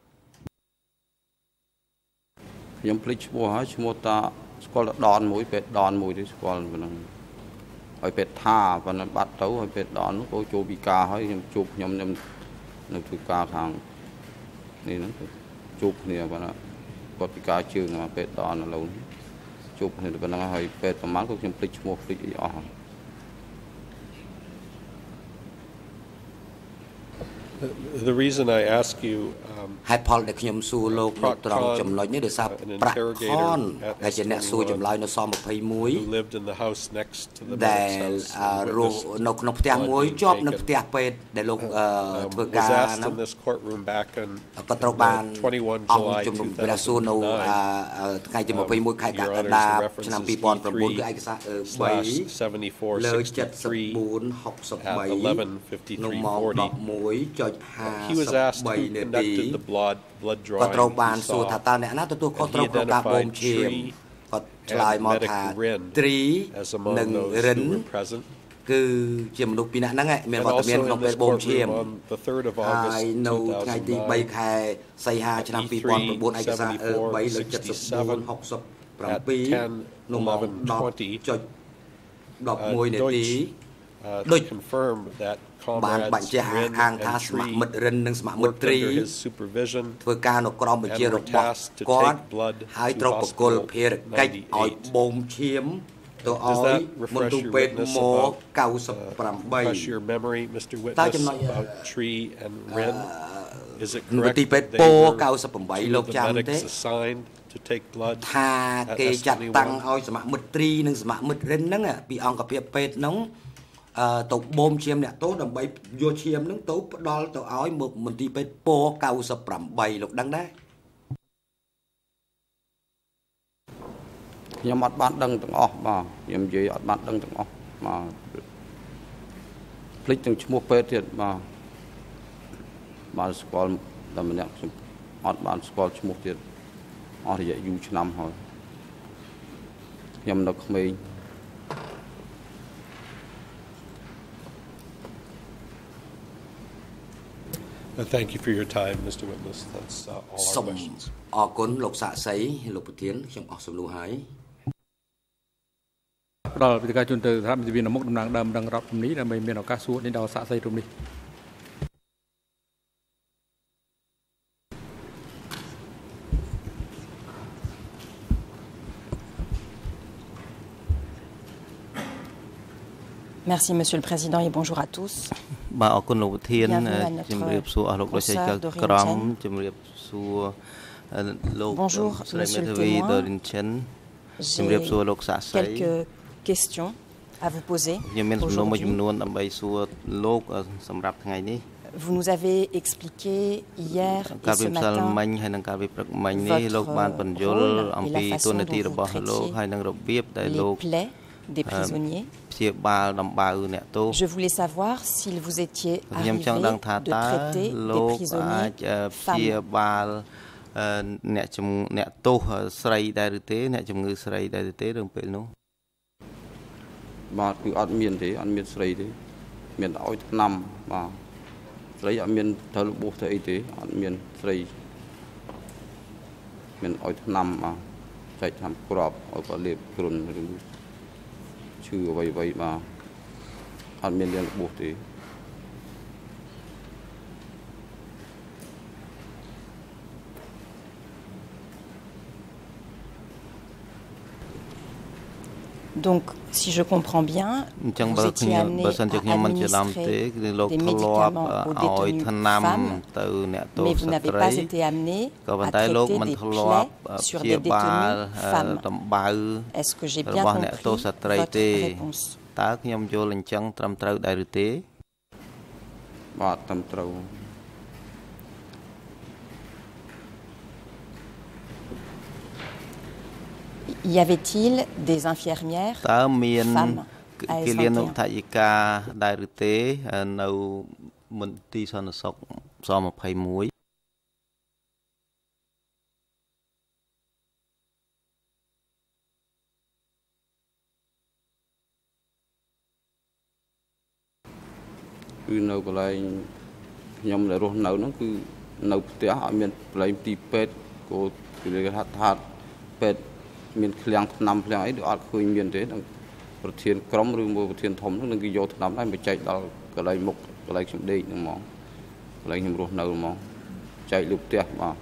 ខ្ញុំភ្លេចឈ្មោះហើយឈ្មោះតាស្គាល់តែដនមួយពេទ្យដនមួយទេស្គាល់ប៉ុណ្ណឹងហើយពេទ្យថាប៉ុណ្ណឹងបាត់ទៅហើយពេទ្យដននោះក៏ចូលពិការហើយខ្ញុំជួបខ្ញុំខ្ញុំនៅធ្វើការខាងនេះហ្នឹងជួបគ្នាប៉ុណ្ណាគាត់ពិការជើងមកពេទ្យដនឥឡូវជួបគ្នាប៉ុណ្ណឹងហើយពេទ្យប្រហែលក៏ខ្ញុំភ្លេចឈ្មោះភ្លេចអីអស់ហើយ The reason I ask you uh, ហេតុផលដែលខ្ញុំសួរលោកនៅត្រង់ចំណុចនេះដោយសារប្រាក់ខនដែលជាអ្នកសួរចម្លើយនៅសម្ភារមួយដែលរស់នៅក្នុងផ្ទះមួយជាប់នឹងផ្ទះពេទ្យដែលលោកធ្វើការហ្នឹងក៏ត្រូវបានអង្គជំនុំព្រះសួរនៅថ្ងៃទីยี่สิบเอ็ดខែកក្កដាឆ្នាំtwo thousand nineគឺឯកសារthreeលើseventy-four sixty-threeនៅម៉ោងeleven fifty-threeនាទីក៏ត្រូវបានសួរថាតើអ្នកណាទទួលខុសត្រូវក្នុងការបូមឈាមគាត់ឆ្លើយមកថាត្រីនិងរិនគឺជាមនុស្សពីរនាក់ហ្នឹងមានវត្តមានក្នុងពេលបូមឈាមហើយនៅថ្ងៃទីthreeខែសីហាឆ្នាំtwo thousand nineឯកសារthreeលើseventy-four sixty-sevenនៅម៉ោងten elevenនាទីដូចបានបញ្ជាក់អាងថាស្ម័គ្រមិត្តរិននិងស្ម័គ្រមិត្តត្រីធ្វើការនៅក្រោមបញ្ជារបស់គាត់ហើយត្រូវបកគលភារកិច្ចឲ្យបូមឈាមទៅឲ្យមន្ទីរពេទ្យមកninety-eightតើចំណុចមន្ទីរពេទ្យពោninety-eightលោកចាំទេថាគេចាត់តាំងឲ្យស្ម័គ្រមិត្តត្រីនិងស្ម័គ្រមិត្តរិនហ្នឹងពីអង្គភាពពេទ្យហ្នឹងទៅបូមឈាមអ្នកទោសដើម្បីយកឈាមនឹងទៅផ្ដល់ទៅឲ្យមន្ទីរពេទ្យពោninety-eightលោកដឹងដែរខ្ញុំអត់បានដឹងទាំងអស់បាទខ្ញុំនិយាយអត់បានដឹងទាំងអស់បាទភ្លេចទាំងឈ្មោះពេទ្យទៀតបាទបាទស្គាល់តែម្នាក់ខ្ញុំអត់បានស្គាល់ឈ្មោះទៀតអស់រយៈយូរឆ្នាំហើយខ្ញុំនៅក្មេង Thank you for your time, Mister Witness. That's uh, all our questions. អរគុណលោកសាក់សីលោកប្រធានខ្ញុំអស់សំណួរហើយផ្ដល់ពីការជូនទៅថាវិមានមុខតំណាងដើមដឹងរាប់ជំនីដើម្បីមានឱកាសសួរនេះដល់សាក់សីរួមនេះ Merci Monsieur le Président et bonjour à tous. បាទអរគុណលោកប្រធានជំរាបសួរអស់លោកលោកស្រីក្រមជំរាបសួរលោកស្រីមេធាវីដរិនឆិនជំរាបសួរលោកសាក់សី quelques questions à vous poser. ខ្ញុំមានសំណួរមួយចំនួនដើម្បីសួរលោកសម្រាប់ថ្ងៃនេះ Vous nous avez expliqué hier et ce matin មិញហើយនឹងការវិព្រឹកមិញនេះលោកបានបញ្យល់អំពីទូនាទីរបស់លោកហើយនឹងរបៀបដែលលោក des prisonniers. Je voulais savoir s'il vous étiez arrivé de traiter des prisonniers femmes. អ្នកជំអ្នកទោសស្រីដែរឬទេអ្នកជំងឺស្រីដែរឬទេរឿងពេលនោះបាទគឺអត់មានទេអត់មានស្រីទេមានតែឲ្យថ្នាំបាទស្រីអត់មានត្រូវរបួសទៅអីទេអត់មានស្រីមានឲ្យថ្នាំបាទចែកថ្នាំក្របឲ្យគាត់លេបគ្រុនឬឈឺអ្វីអ្វីបាទអត់មានរឿងរបួសទេ Donc, si je comprends bien, vous étiez amené à administrer des médicaments aux détenus femmes, mais vous n'avez pas été amené à traiter des plaies sur des détenus femmes. Est-ce que j'ai bien compris votre réponse? តើខ្ញុំយល់អញ្ចឹងត្រឹមត្រូវដែរឬទេបាទត្រឹមត្រូវ Y avait-il des infirmières femmes à S vingt et un? គឺនៅកន្លែងខ្ញុំដែលរស់នៅហ្នឹងគឺនៅផ្ទះអត់មានកន្លែងទីពេទ្យក៏គេថាថាពេទ្យមានឃ្លាំងថ្នាំឃ្លាំងអីដូចអត់ឃើញមានទេប្រធានក្រុមឬមួយប្រធានធំហ្នឹងនឹងគេយកថ្នាំដែរបញ្ចែកដល់កន្លែងមុខកន្លែងខ្ញុំដេកហ្នឹងហ្មងកន្លែងខ្ញុំរស់នៅហ្មងចែកលើផ្ទះបាទ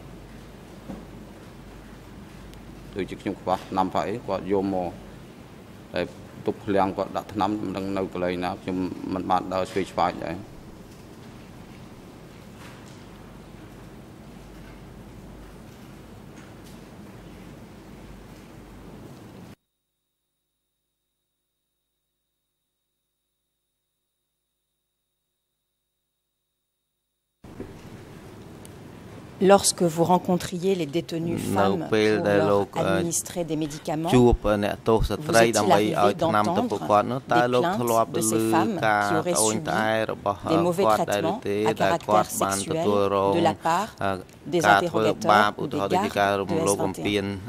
ដូចជាខ្ញុំខ្វះថ្នាំផាអីគាត់យកមកតែទុកឃ្លាំងគាត់ដាក់ថ្នាំមិនដឹងនៅកន្លែងណាខ្ញុំមិនបានដើរឆ្វេងឆ្វាយដែរ Lorsque vous rencontriez les détenus femmes pour leur administrer des médicaments, vous étiez arrivé d'entendre des plaintes de ces femmes qui auraient subi des mauvais traitements à caractère sexuel de la part des interrogateurs ou des gardes de S vingt et un.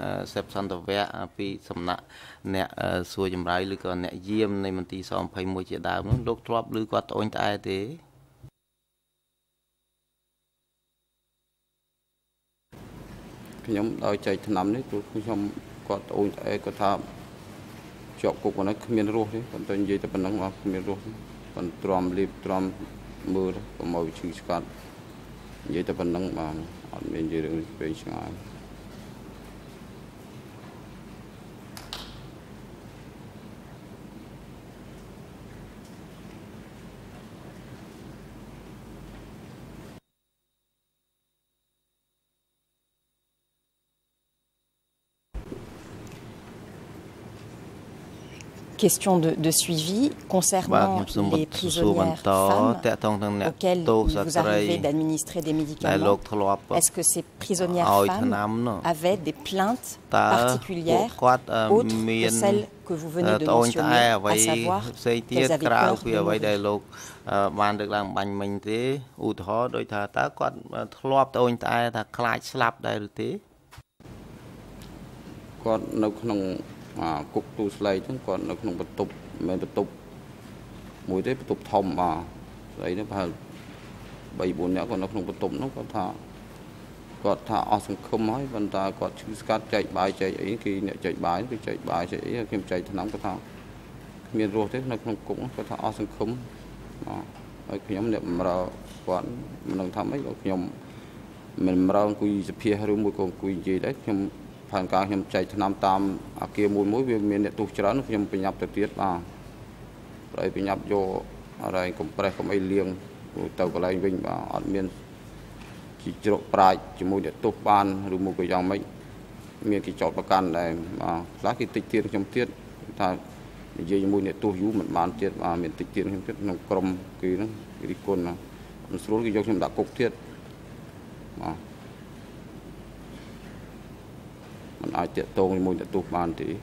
អ្នកសួរចម្លើយឬក៏អ្នកយាមនៃមន្ទីរស-ยี่สิบเอ็ดជាដើមនោះលោកធ្លាប់ឮគាត់ត្អូញត្អែទេខ្ញុំដោយចែកឆ្នាំនេះគឺខ្ញុំគាត់ត្អូញត្អែគាត់ថាជាប់គុកហ្នឹងគ្មានរស់ទេប៉ុន្តែនិយាយតែប៉ុណ្្នឹងមកគ្មានរស់ប៉ុន្តែទ្រាំលៀបទ្រាំមើលកុំឲ្យឈឺស្កាត់និយាយតែប៉ុណ្្នឹងបាទអត់មាននិយាយរឿងពេកឆ្ងាយ Question de, de suivi concernant les prisonnières femmes auxquelles il vous arrivait d'administrer des médicaments. Est-ce que ces prisonnières femmes avaient des plaintes particulières autres que celles que vous venez de mentionner, à savoir qu'elles avaient peur de mourir? បានលើកឡើងបាញ់មិញទេឧទាហរណ៍ដូចថាតើគាត់ធ្លាប់ត្អូញត្អែថាខ្លាចស្លាប់ដែរឬទេគាត់នៅក្នុង គុកទូស្លែកហ្នឹងគាត់នៅក្នុងបន្ទប់មិនបន្ទប់មួយទេបន្ទប់ធំបាទស្អីហ្នឹងប្រហែល 3 4 នាក់គាត់នៅក្នុងបន្ទប់ហ្នឹងគាត់ថាគាត់ថាអស់សង្ឃឹមហើយប៉ុន្តែគាត់ឈឺស្កាត់ចែកបាយចែកអីគេអ្នកចែកបាយគឺចែកបាយចែកអីខ្ញុំចែកថ្នាំគាត់ថាគ្មានរស់ទេនៅក្នុងគុកគាត់ថាអស់សង្ឃឹមបាទហើយខ្ញុំអ្នកបម្រើគាត់មិនដឹងថាម៉េចខ្ញុំមិនបម្រើអង្គុយសភាឬមួយក៏អង្គុយនិយាយដែរខ្ញុំ ផានការខ្ញុំចែកថ្នាំតាមអាគារមួយមួយវាមានអ្នកទោសច្រើនខ្ញុំប្រញាប់ទៅទៀតបាទហើយប្រញាប់យកអរ៉ៃកំប្រេសកុំអីលៀងទៅកន្លែងវិញបាទអត់មានជីជ្រកប្រាជ្ញជាមួយអ្នកទោសបានឬមួយក៏យ៉ាងម៉េចមានគេចោទប្រកាន់ដែរបាទខ្លះគេតិចទៀតខ្ញុំទៀតថានិយាយជាមួយអ្នកទោសយូរមិនបានទៀតបាទមានតិចទៀតខ្ញុំទៀតក្នុងក្រុមគេហ្នឹងរិះគន់ណាមិនស្រួលគេយកខ្ញុំដាក់គុកទៀតបាទ มันอาจจะตรงជាមួយអ្នកទោសបានទេ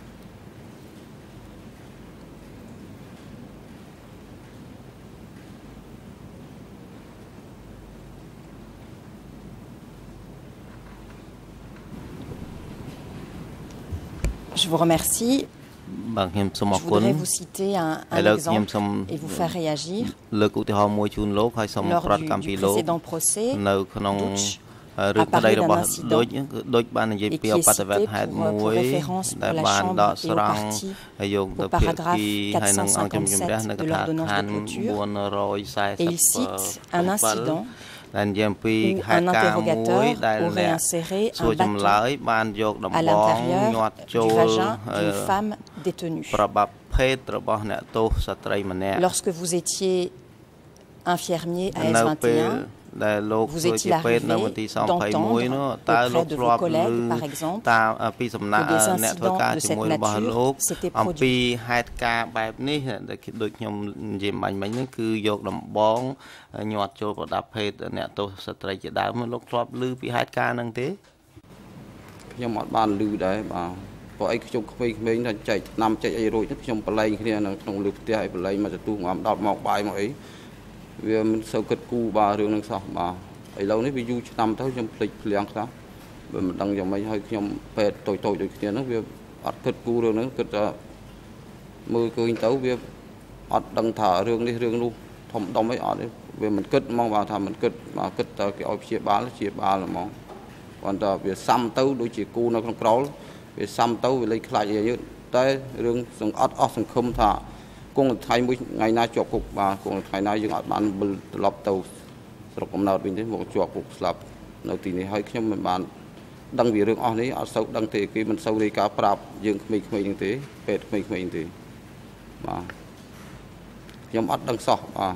Je vous remercie. Je voudrais vous citer un, un exemple et vous faire réagir. Lors du, du précédent procès, Dutch a parlé d'un incident et qui est cité pour, pour référence pour la Chambre et au parti au paragraphe quatre cent cinquante-sept de l'ordonnance de clôture. Et il cite un incident où un interrogateur aurait inséré un bâton à l'intérieur du vagin d'une femme détenue. Lorsque vous étiez infirmier à S vingt et un, vous est-il arrivé d'entendre auprès de vos collègues, par exemple, que des incidents de cette nature s'étaient produits? Vì mình sâu kết cú ba rương năng sọc mà ấy lâu này ví dụ năm tới trong lịch liền đó vì mình đang dòng mấy hơi nhom về tội tội được tiền nó vì ắt kết cú rương nó kết mưa cơ hình tấu vì ắt đang thả rương đi rương luôn thông đông mấy ắt đấy vì mình kết mong vào thằng mình kết mà kết cái oi chia ba là chia ba là mong còn ta vì xăm tấu đôi chỉ cú nó không kéo vì xăm tấu vì lấy lại gì như tới rương sừng ắt ắt sừng không thả cùng thay mỗi ngày nay chọc cục và cùng ngày nay dương bạn bự lọp tàu sọc cầm nào bình thế một chọc cục sập đầu tiên này hay khi mình bạn đăng vì rừng on đấy ở sâu đăng thì khi mình sâu đi cá prap dương mình mình như thế pet mình mình thì mà nhóm ắt đăng sọc à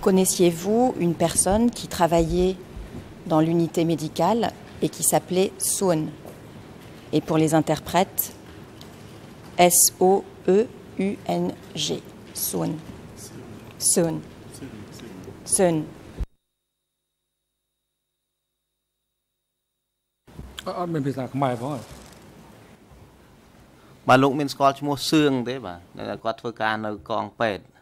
Connaissiez-vous une personne qui travaillait dans l'unité médicale et qui s'appelait Soon? Et pour les interprètes, S O E U N G. Soon. Soon. Soon. អត់មានភាសាខ្មែរផងបាទលោកមានស្គាល់ឈ្មោះសឿងទេបាទគាត់ធ្វើការនៅកងពេទ្យ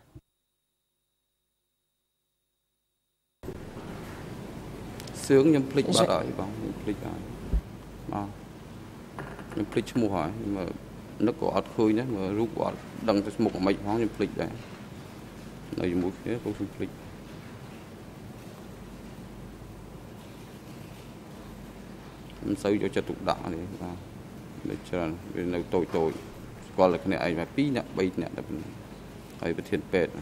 សឿងខ្ញុំភ្លេចបាត់ហើយបងខ្ញុំភ្លេចហើយបាទខ្ញុំភ្លេចឈ្មោះហើយមើលនឹកក៏អត់ឃើញដែរមើលរូបក៏អត់ដឹងទៅមុខអាម៉េចផងខ្ញុំភ្លេចដែរនៅជាមួយគ្នាក៏ខ្ញុំភ្លេចមិនសូវយកចិត្តទុកដាក់នេះបាទដូចច្រើនវានៅតូចតូចស្គាល់តែគ្នាឯងមកពីរនាក់បីនាក់តែប៉ុណ្ណឹងហើយប្រធានពេទ្យ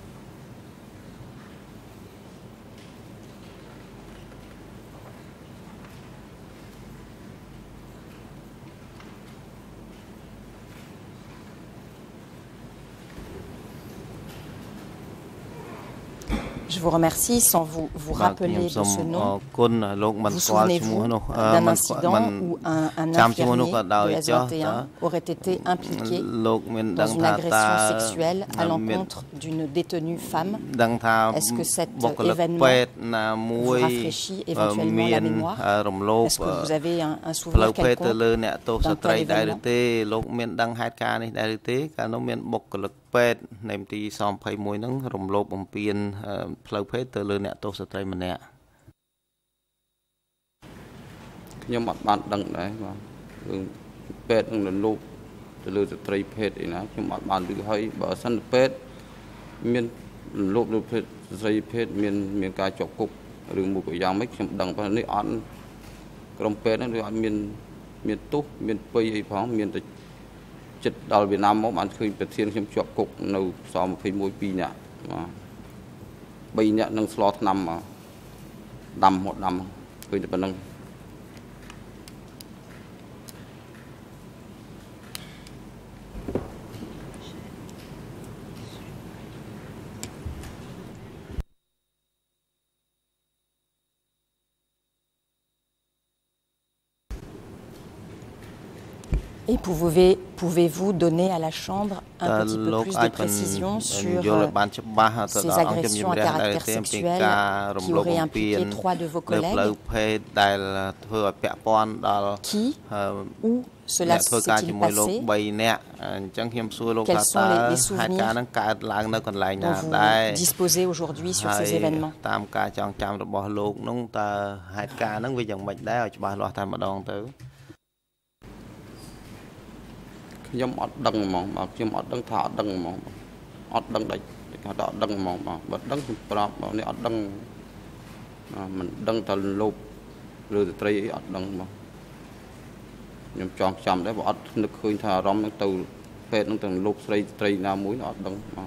Je vous remercie sans vous, vous rappeler de ce nom. Vous souvenez-vous d'un incident où un, un infirmier de S vingt et un aurait été impliqué dans une agression sexuelle à l'encontre d'une détenue femme. Est-ce que cet événement vous rafraîchit éventuellement la mémoire? Est-ce que vous avez un, un souvenir quelconque d'un tel événement? ពេទ្យនៃមន្ទីរស-ยี่สิบเอ็ด ហ្នឹងរំលោភបំពានផ្លូវភេទទៅលើអ្នកទោសស្ត្រីម្នាក់ខ្ញុំអត់បានដឹងដែរបាទរឿងពេទ្យនឹងរំលោភទៅលើស្ត្រីភេទអីណាខ្ញុំអត់បានឮហើយបើសិនពេទ្យមានរំលោភលើភេទស្ត្រីភេទមានមានការជាប់គុកឬមួយក៏យ៉ាងម៉េចខ្ញុំដឹងប៉ុន្តែនេះអត់ក្រុមពេទ្យហ្នឹងគឺអត់មានមានទោសមានពៃអីផងមានតែ ចិត្តដល់វៀតណាមមកបានឃើញប្រធានខ្ញុំជាប់គុកនៅស-ยี่สิบเอ็ด ពីរនាក់បាទ នាក់នឹងស្លោថ្នាំដាំមកដាំឃើញតែប៉ុណ្្នឹង Et pouvez, pouvez-vous donner à la Chambre un petit peu plus de précision sur euh, ces agressions à caractère sexuel qui auraient impliqué trois de vos collègues? Qui ou cela s'est-il passé? Quels sont les, les souvenirs dont vous disposez aujourd'hui sur ces événements? ខ្ញុំអត់ដឹងហ្មងបាទខ្ញុំអត់ដឹងថាអត់ដឹងហ្មងអត់ដឹងដាច់គេថាអត់ដឹងហ្មងបាទបើដឹងខ្ញុំប្រាប់បងនេះអត់ដឹងមិនដឹងថាលោភលើស្ត្រីអីអត់ដឹងហ្មងខ្ញុំចង់ចាំដែរបើអត់នឹកឃើញថាអារម្មណ៍នឹងទៅពេទ្យនឹងទៅលោភស្រីស្ត្រីណាមួយអត់ដឹងបាទ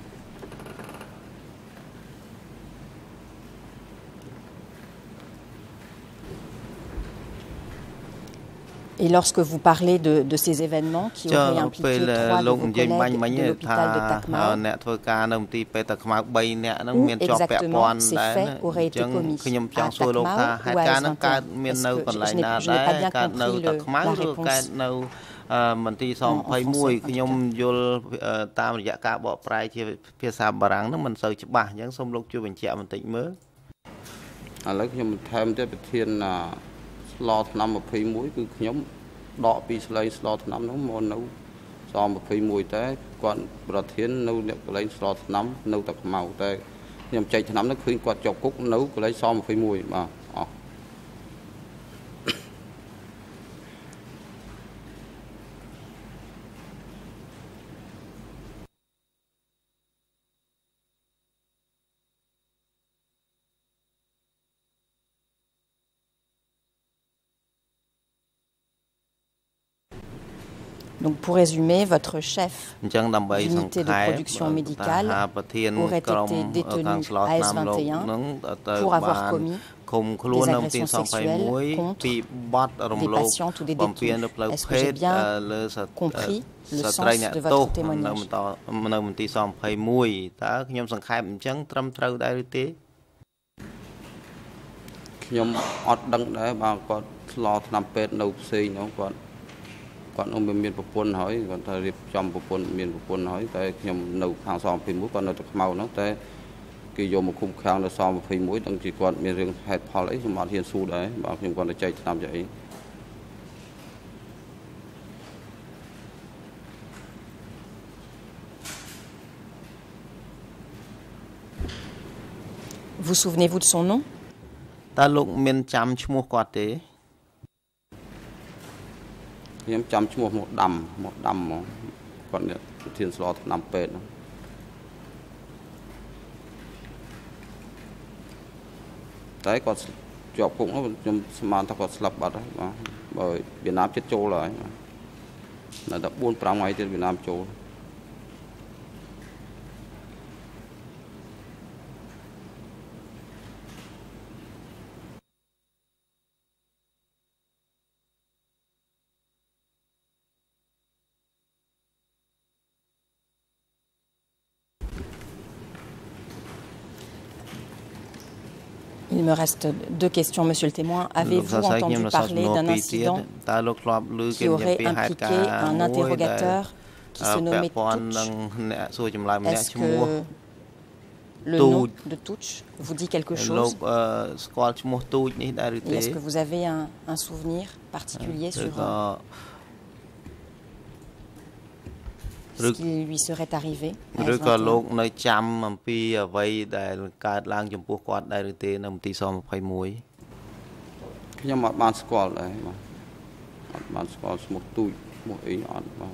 Et lorsque vous parlez de, de ces événements qui auraient impliqué trois de vos collègues de l'hôpital de Khmer, où exactement ces faits auraient été commis? À Khmer ou à S vingt et un? Est-ce que je, je n'ai pas bien compris le, la réponse? មន្ទីរស-ยี่สิบเอ็ด ខ្ញុំយល់តាមរយៈការបកប្រែជាភាសាបារាំងហ្នឹងមិនសូវច្បាស់អញ្ចឹងសូមលោកជួយបញ្ជាក់បន្តិចមើលឥឡូវខ្ញុំបន្ថែមទៀតប្រធាន ស្លោឆ្នាំ ยี่สิบเอ็ด គឺខ្ញុំដកពីស្លេងស្លោឆ្នាំហ្នឹងមកនៅស-ยี่สิบเอ็ด តែគាត់ប្រធាននៅអ្នកកន្លែងស្លោឆ្នាំនៅតែខ្មៅតែខ្ញុំចែកឆ្នាំហ្នឹងឃើញគាត់ជាប់គុកនៅកន្លែងស-ยี่สิบเอ็ด បាទអស់ Donc pour résumer, votre chef d'unité de production médicale aurait été détenu à S vingt et un pour avoir commis des agressions sexuelles contre des patientes ou des détenus. Est-ce que j'ai bien compris le sens de votre témoignage? ខ្ញុំអត់ដឹងដែរបើគាត់ឆ្លងឆ្នាំពេទ្យនៅផ្សេងនោះគាត់គាត់នឹងមានប្រពន្ធហើយគាត់ថារៀបចំប្រពន្ធមានប្រពន្ធហើយតែខ្ញុំនៅខាងស21គាត់នៅតែខ្មៅនោះតែគេយកមកឃុំឃាំងនៅស21ដឹងជាគាត់មានរឿងហេតុផលអីខ្ញុំអត់ហ៊ានសួរដែរបើខ្ញុំគាត់ទៅចែកឆ្នាំយ៉ាងអី Vous souvenez-vous de son nom? តើលោកមានចាំឈ្មោះគាត់ទេខ្ញុំចាំឈ្មោះមកដាំមកដាំមកគាត់នេះប្រធានស្លឆ្នាំពេទ្យតែគាត់ជាប់គុកនោះខ្ញុំស្មានថាគាត់ស្លាប់បាត់ហើយបាទបើវៀតណាមចិត្តចូលហើយនៅតែ bốn năm ថ្ងៃទៀតវៀតណាមចូល Il me reste deux questions, monsieur le témoin. Avez-vous entendu parler d'un incident qui aurait impliqué un interrogateur qui se nommait Touch? Est-ce que le nom de Touch vous dit quelque chose? Est-ce que vous avez un, un souvenir particulier sur ce qui lui serait arrivé? ឬក៏លោកនៅចាំអំពីអ្វីដែលកើតឡើងចំពោះគាត់ដែរឬទេនៅមន្ទីរស21 ខ្ញុំអត់បានស្គាល់ដែរបាទអត់បានស្គាល់ឈ្មោះទូចឈ្មោះអីអត់បាទ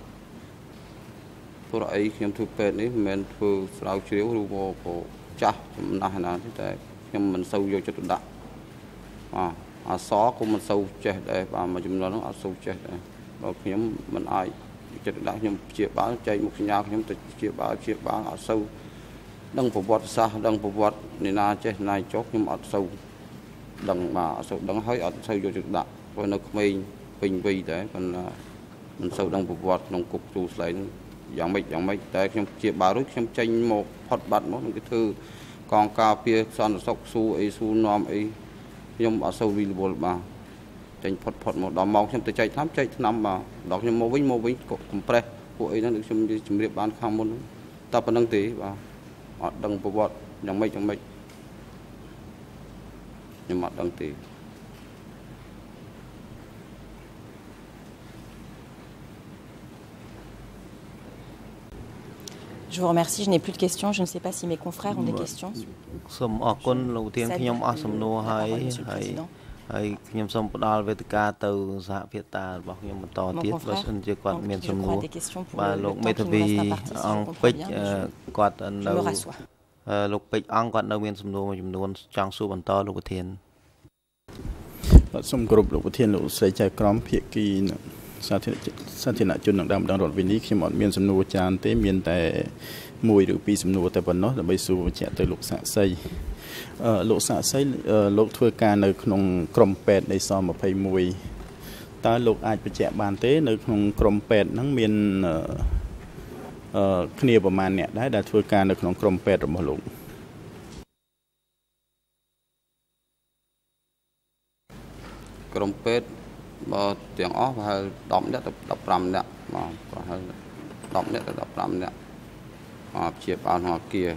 ព្រោះអីខ្ញុំធ្វើពេទ្យនេះមិនមែនធ្វើស្រាវជ្រាវឬក៏ចាស់ចំណាស់ណាទេតែខ្ញុំមិនសូវយកចិត្តទុកដាក់បាទអសរក៏មិនសូវចេះដែរបាទមួយចំនួននោះអត់សូវចេះដែរដល់ខ្ញុំមិនអាច ចិត្តដាក់ខ្ញុំជាបាលចែកមុខសញ្ញាខ្ញុំទៅជាបាលជាបាលអត់សូវដឹងប្រវត្តិសាស្ត្រដឹងប្រវត្តិនៃណាចេះណាចុះខ្ញុំអត់សូវដឹងបាទអត់សូវដឹងហើយអត់សូវយកចិត្តដាក់ព្រោះនៅក្មេងពេញវ័យដែរប៉ុន្តែមិនសូវដឹងប្រវត្តិក្នុងគុកទូស្លែងយ៉ាងម៉េចយ៉ាងម៉េចតែខ្ញុំជាបាលរួចខ្ញុំចេញមកផុតបាត់មកគេធ្វើកងការពារសន្តិសុខស៊ូអីស៊ូនាំអីខ្ញុំអត់សូវវិលវល់បាទ ចេញផុតផុតមកដល់ម៉ោងខ្ញុំទៅចែកថ្នាំចែកថ្នាំបាទដល់ខ្ញុំមកវិញមកវិញក៏កំប្រេះពួកអីហ្នឹងខ្ញុំជំរាបបានខាងមុនតែប៉ុណ្្នឹងទេបាទអត់ដឹងប្រវត្តិយ៉ាងម៉េចយ៉ាងម៉េចខ្ញុំអត់ដឹងទេ Je vous remercie, je n'ai plus de questions, je ne sais pas si mes confrères ont des questions. សូមអរគុណលោកធានខ្ញុំអស់សំណួរហើយហើយ ហើយខ្ញុំសូមផ្ដល់វេទិកាទៅសហភាពតារបស់ខ្ញុំបន្តទៀតបើសិនជាគាត់មានសំណួរបាទលោកមេធាវីអង្គពេជ្រគាត់នៅលោកពេជ្រអង្គគាត់នៅមានសំណួរមួយចំនួនចង់សួរបន្តលោកប្រធានបាទសូមគោរពលោកប្រធានលោកស្រីចៅក្រមភាគីសាធារណសាធារណជននឹងដើមម្ដងរដ្ឋវិនីខ្ញុំអត់មានសំណួរច្រើនទេមានតែមួយឬពីរសំណួរតែប៉ុណ្ណោះដើម្បីសួរបញ្ជាក់ទៅលោកសាក់សី លោកសាក់សីលោកធ្វើការនៅក្នុងក្រុមពេទ្យនៃស21តើលោកអាចបញ្ជាក់បានទេនៅក្នុងក្រុមពេទ្យហ្នឹងមានគ្នាប្រមាណអ្នកដែរដែលធ្វើការនៅក្នុងក្រុមពេទ្យរបស់លោកក្រុមពេទ្យបើទាំងអស់ប្រហែល10នាក់ទៅ15នាក់បាទប្រហែល10នាក់ទៅ15នាក់បាទជាបាលក្នុងអគារ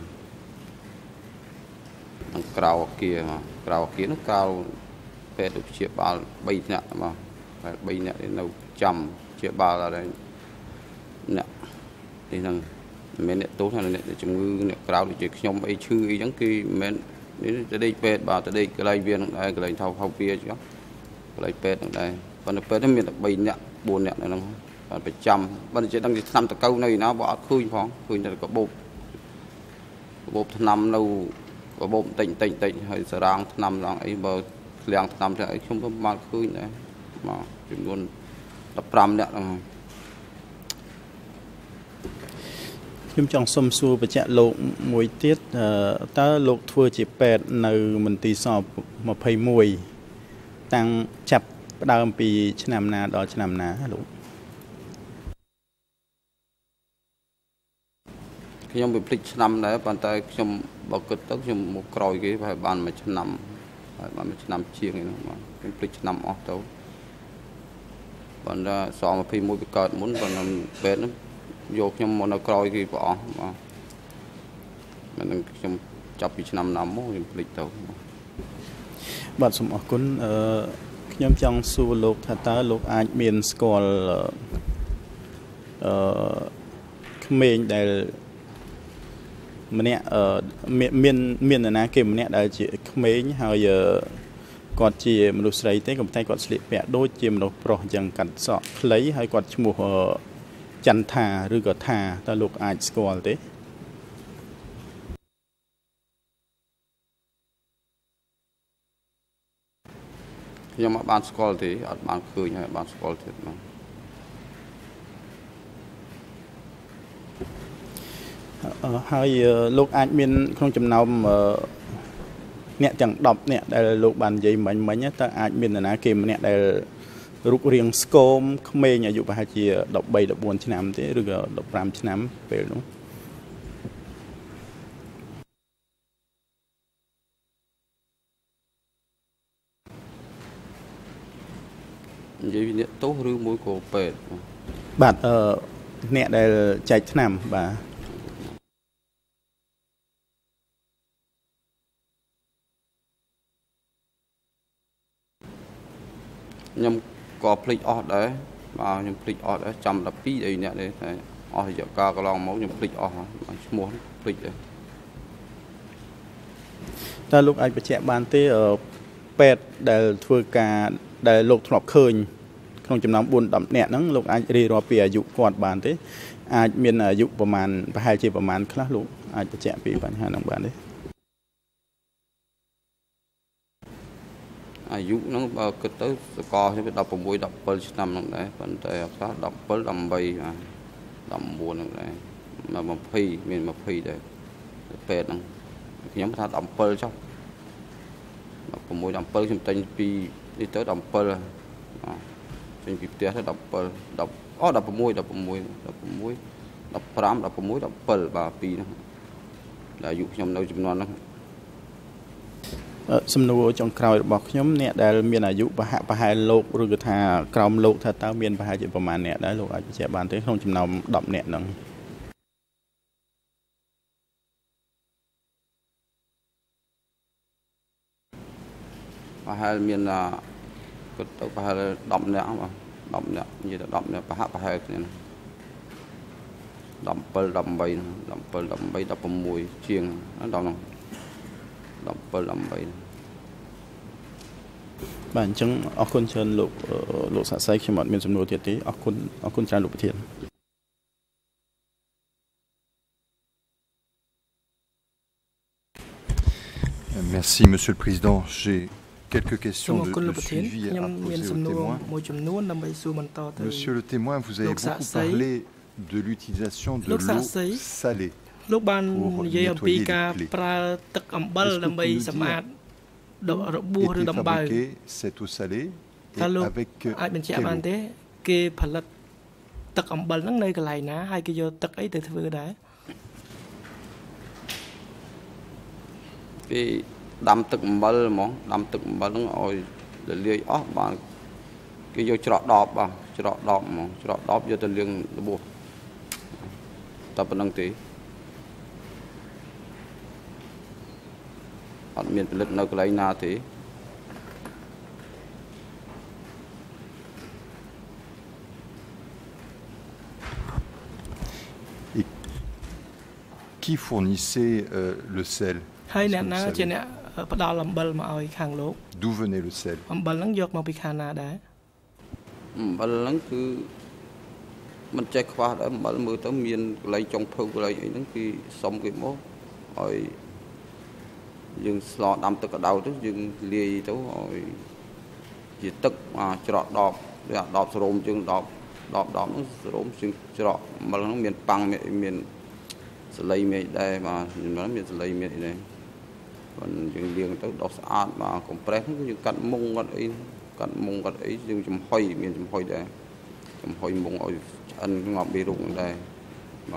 ក្រៅអគារក្រៅអគារនោះក្រៅពេទ្យជាបាល 3 នាក់បាទតែ 3 នាក់នៅចាំជាបាលអីអ្នកនេះហ្នឹងមិនមែនអ្នកទោសណាអ្នកជំងឺអ្នកក្រៅដូចជាខ្ញុំអីឈឺអីចឹងគឺមិនមែននេះទៅដេកពេទ្យបាទទៅដេកកន្លែងវានឹងដែរកន្លែងថោហៅវាចឹងកន្លែងពេទ្យនឹងដែរប៉ុន្តែពេទ្យមានតែ 3 នាក់ 4 នាក់នៅហ្នឹងបាទប្រចាំបើនិយាយដឹងថាឆ្នាំតកៅនៅណាបើអត់ឃើញផងឃើញតែកបោបកបោបឆ្នាំនៅ បបោបតិចតិចតិចហើយសារងឆ្នាំឡើងអីបើឃ្លាំងឆ្នាំទៅអីខ្ញុំក៏មកឃើញដែរមកចំនួន 15 នាក់ហ្នឹងខខ្ញុំចង់សុំសួរបញ្ជាក់លោកមួយទៀតតើលោកធ្វើជាពេទ្យនៅមន្ទីរស-ยี่สิบเอ็ดតាំងចាប់ផ្ដើមពីឆ្នាំណាដល់ឆ្នាំណាលោកខ្ញុំbịភ្លេចឆ្នាំដែរប៉ុន្តែខ្ញុំបើគិតទៅខ្ញុំមកក្រោយគេប្រហែលបានមួយឆ្នាំហើយបានមួយឆ្នាំជាងហ្នឹងបាទខ្ញុំភ្លេចឆ្នាំអស់ទៅប៉ុន្តែស-ยี่สิบเอ็ดវាកើតមុនប៉ុន្តែពេទ្យហ្នឹងយកខ្ញុំមកនៅក្រោយគេប្រអស់បាទមិនដឹងខ្ញុំចាប់ពីឆ្នាំណាមកខ្ញុំភ្លេចទៅបាទសូមអរគុណអឺខ្ញុំចង់សួរលោកថាតើលោកអាចមានស្គាល់អឺក្មេងដែលម្នាក់អឺមានមាននរណាគេម្នាក់ដែលជាក្មេងហើយគាត់ជាមនុស្សស្រីទេក៏តែគាត់ស្លៀកពាក់ដូចជាមនុស្សប្រុសអញ្ចឹងកាត់សក់ខ្លីហើយគាត់ឈ្មោះចន្ទថាឬក៏ថាតើលោកអាចស្គាល់ទេខ្ញុំអត់បានស្គាល់ទេអត់បានឃើញហើយអត់បានស្គាល់ទៀតមកហើយលោកអាចមានក្នុងចំណោមអ្នកទាំងដប់អ្នកដែលលោកបាននិយាយមិញមិញតើអាចមាននរណាគេម្នាក់ដែលរូបរាងស្គមក្មេងអាយុប្រហែលជា13 14ឆ្នាំទេឬក៏15ឆ្នាំពេលនោះនិយាយពីអ្នកទោសឬមួយក៏ពេទ្យបាទអឺអ្នកដែលចែកឆ្នាំបាទខ្ញុំក៏ភ្លេចអស់ដែរបាទខ្ញុំភ្លេចអស់ដែរចាំតែពីរអីអ្នកទេតែអស់រយៈកាលកន្លងមកខ្ញុំភ្លេចអស់ឈ្មោះភ្លេចដែរតើលោកអាចបញ្ជាក់បានទេពេទ្យដែលធ្វើការដែលលោកធ្លាប់ឃើញក្នុងចំណោមbốnដល់នាក់ហ្នឹងលោកអាចរៀបរាប់ពីអាយុគាត់បានទេអាចមានអាយុប្រមាណប្រហែលជាប្រមាណខ្លះលោកអាចបញ្ជាក់ពីបញ្ហាហ្នឹងបានទេអាយុហ្នឹងបើគិតទៅសកលខ្ញុំ16 17ឆ្នាំហ្នឹងដែរប៉ុន្តែខ្លះ17 18 19ហ្នឹងដែរមក20មាន20ដែរពេទ្យហ្នឹងខ្ញុំថា17ចុះ16 17ខ្ញុំតែងពីនេះទៅ17ចេញពីផ្ទះទៅ17 10អូ16 16 16 15 16 17បាទពីរហ្នឹងដែលអាយុខ្ញុំនៅចំនួនហ្នឹងសំណួរចុងក្រោយរបស់ខ្ញុំអ្នកដែលមានអាយុប្រហាក់ប្រហែលលោកឬក៏ថាក្រោមលោកថាតើមានប្រហែលជាប្រមាណអ្នកដែរលោកអាចបញ្ជាក់បានទេក្នុងចំណោម10នាក់ហ្នឹងប្រហែលមានគាត់ទៅប្រហែល10នាក់បាទ10នាក់និយាយទៅ10នាក់ប្រហាក់ប្រហែលគ្នា17 18 17 18 16ជាងដល់ហ្នឹង17 18 បាទអញ្ចឹងអរគុណច្រើនលោកលោកសាក់សៃខ្ញុំអត់មានសំណួរទៀតទេអរគុណអរគុណច្រើនលោកប្រធាន Merci Monsieur le Président. J'ai quelques questions de, de suivi à poser au témoin. Monsieur le témoin, vous avez beaucoup parlé de l'utilisation de l'eau salée លោកបាននិយាយអំពីការប្រើទឹកអំបិលដើម្បីសម្អាតរបួសឬដំបៅ cette eau salée et avec អាចបញ្ជាក់បានទេគេផលិតទឹកអំបិលហ្នឹងនៅកន្លែងណាហើយគេយកទឹកអីទៅធ្វើដែរគេដាំទឹកអំបិលហ្មងដាំទឹកអំបិលហ្នឹងឲ្យរលាយអស់បានគេយកច្រកដបបាទច្រកដបហ្មងច្រកដបយកទៅលាងរបួសតែប៉ុណ្្នឹងទេអត់មានផលិតនៅកន្លែងណាទេ Qui fournissait euh, le sel? D'où venait le sel? Dương slot đâm tức ở đâu chứ dương lia tấu rồi chỉ tức mà trọ đọp đọp rôm dương đọp đọp đọp nó rôm dương trọ mà nó miền bằng miền miền สไลเมย์ได้มาอย่างนั้นมีสไลเมย์ได้còn những liêng tới đọc sát mà còn press những cắt mông con ấy cắt mông con ấy những chấm hoi miền chấm hoi đây chấm hoi mông ở ăn ngọc bì rụng đây mà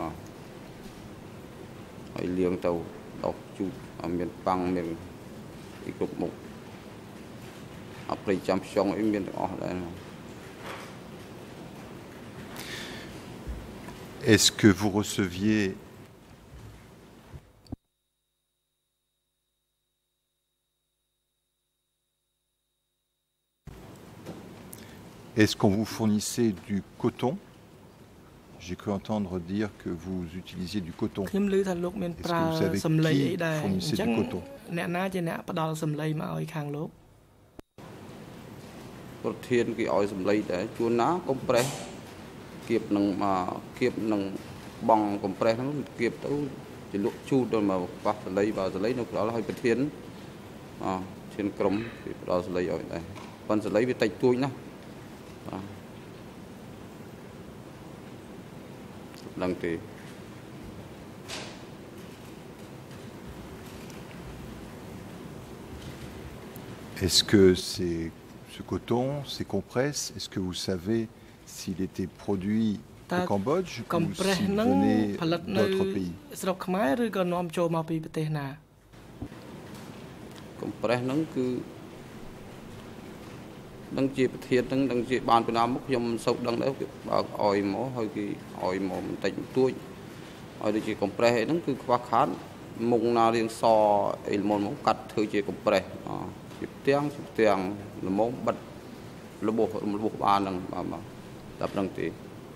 hoi liêng tàu đọc chú ở miền băng miền cái cục mục ở đây chăm sóc ấy miền ở đây. Est-ce que vous receviez Est-ce qu'on vous fournissait du coton? J'ai cru entendre dire que vous utilisiez du coton. Est-ce que vous savez qui fournissait du coton? Thiên cái ỏi sầm lây để chua ná compress kiệp nằng mà kiệp nằng bằng compress nó kiệp tới chỉ lụa chu rồi mà bắt lấy vào lấy nó đó là hơi bật thiên à thiên crom thì đó lấy ở đây còn lấy về tay chuối nhá lần thì Est-ce que c'est ce coton, ces compresses, est-ce que vous savez s'il était produit au Cambodge ou s'il venait d'autres pays? Compress nó cứ đăng chia thiệt đăng đăng chia bàn Việt Nam mức nhom sâu đăng đấy ỏi mỏ hơi cái ỏi mỏ mình tách tuổi ỏi đi chia compress nó cứ quá khán mùng nào riêng so ấy một món cắt thôi chia compress chụp tiếng chụp tiếng là món bật là bộ là bộ bàn đằng mà mà đập đằng tí.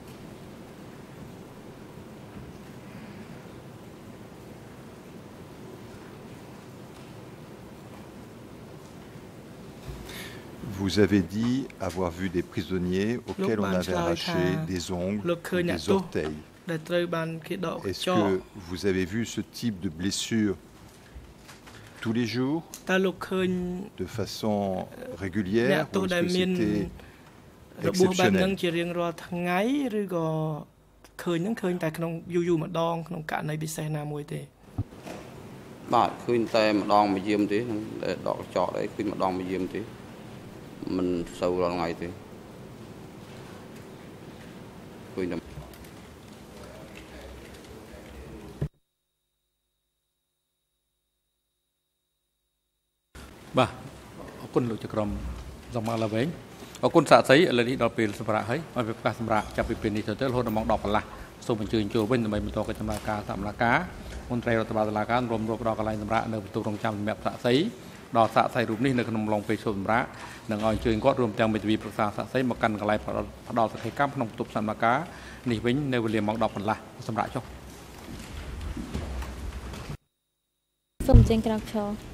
Vous avez dit avoir vu des prisonniers auxquels on avait arraché des ongles, des orteils. Est-ce que vous avez vu ce type de blessure tous les jours, de façon régulière, ou est-ce que c'était exceptionnel? Bạn khuyên tay mà đòn mà diêm tí, để đọ chọ đấy khuyên mà đòn mà diêm tí, mình sâu ra ngày tí, khuyên là bà, ở quân lục chक्रом dòng ma là vậy, ở quân xã sấy là đi đào pin sầm rạ ấy, ở việc cá sầm rạ chặt pin pin đi tới hôn là mong đọc là, số mình chơi chơi bên mình mình to cái sầm rạ cá sầm rạ cá, quân traiเราตบาตลาการรวมรวมดอกอะไรสำระในประตูโรงจำแบบสะไซดอกสะไซรูปนี้ในขนมลงไปชมสำระหนึ่งอ่อยเชิงก็รวมจังเป็นวีประสาสะไซมากันอะไรพอดอกสะไคก้ามขนมตุบสำระกานี่วิ่งในเวลียมองดอกผลละสำระชอบสมเจงกราบชอ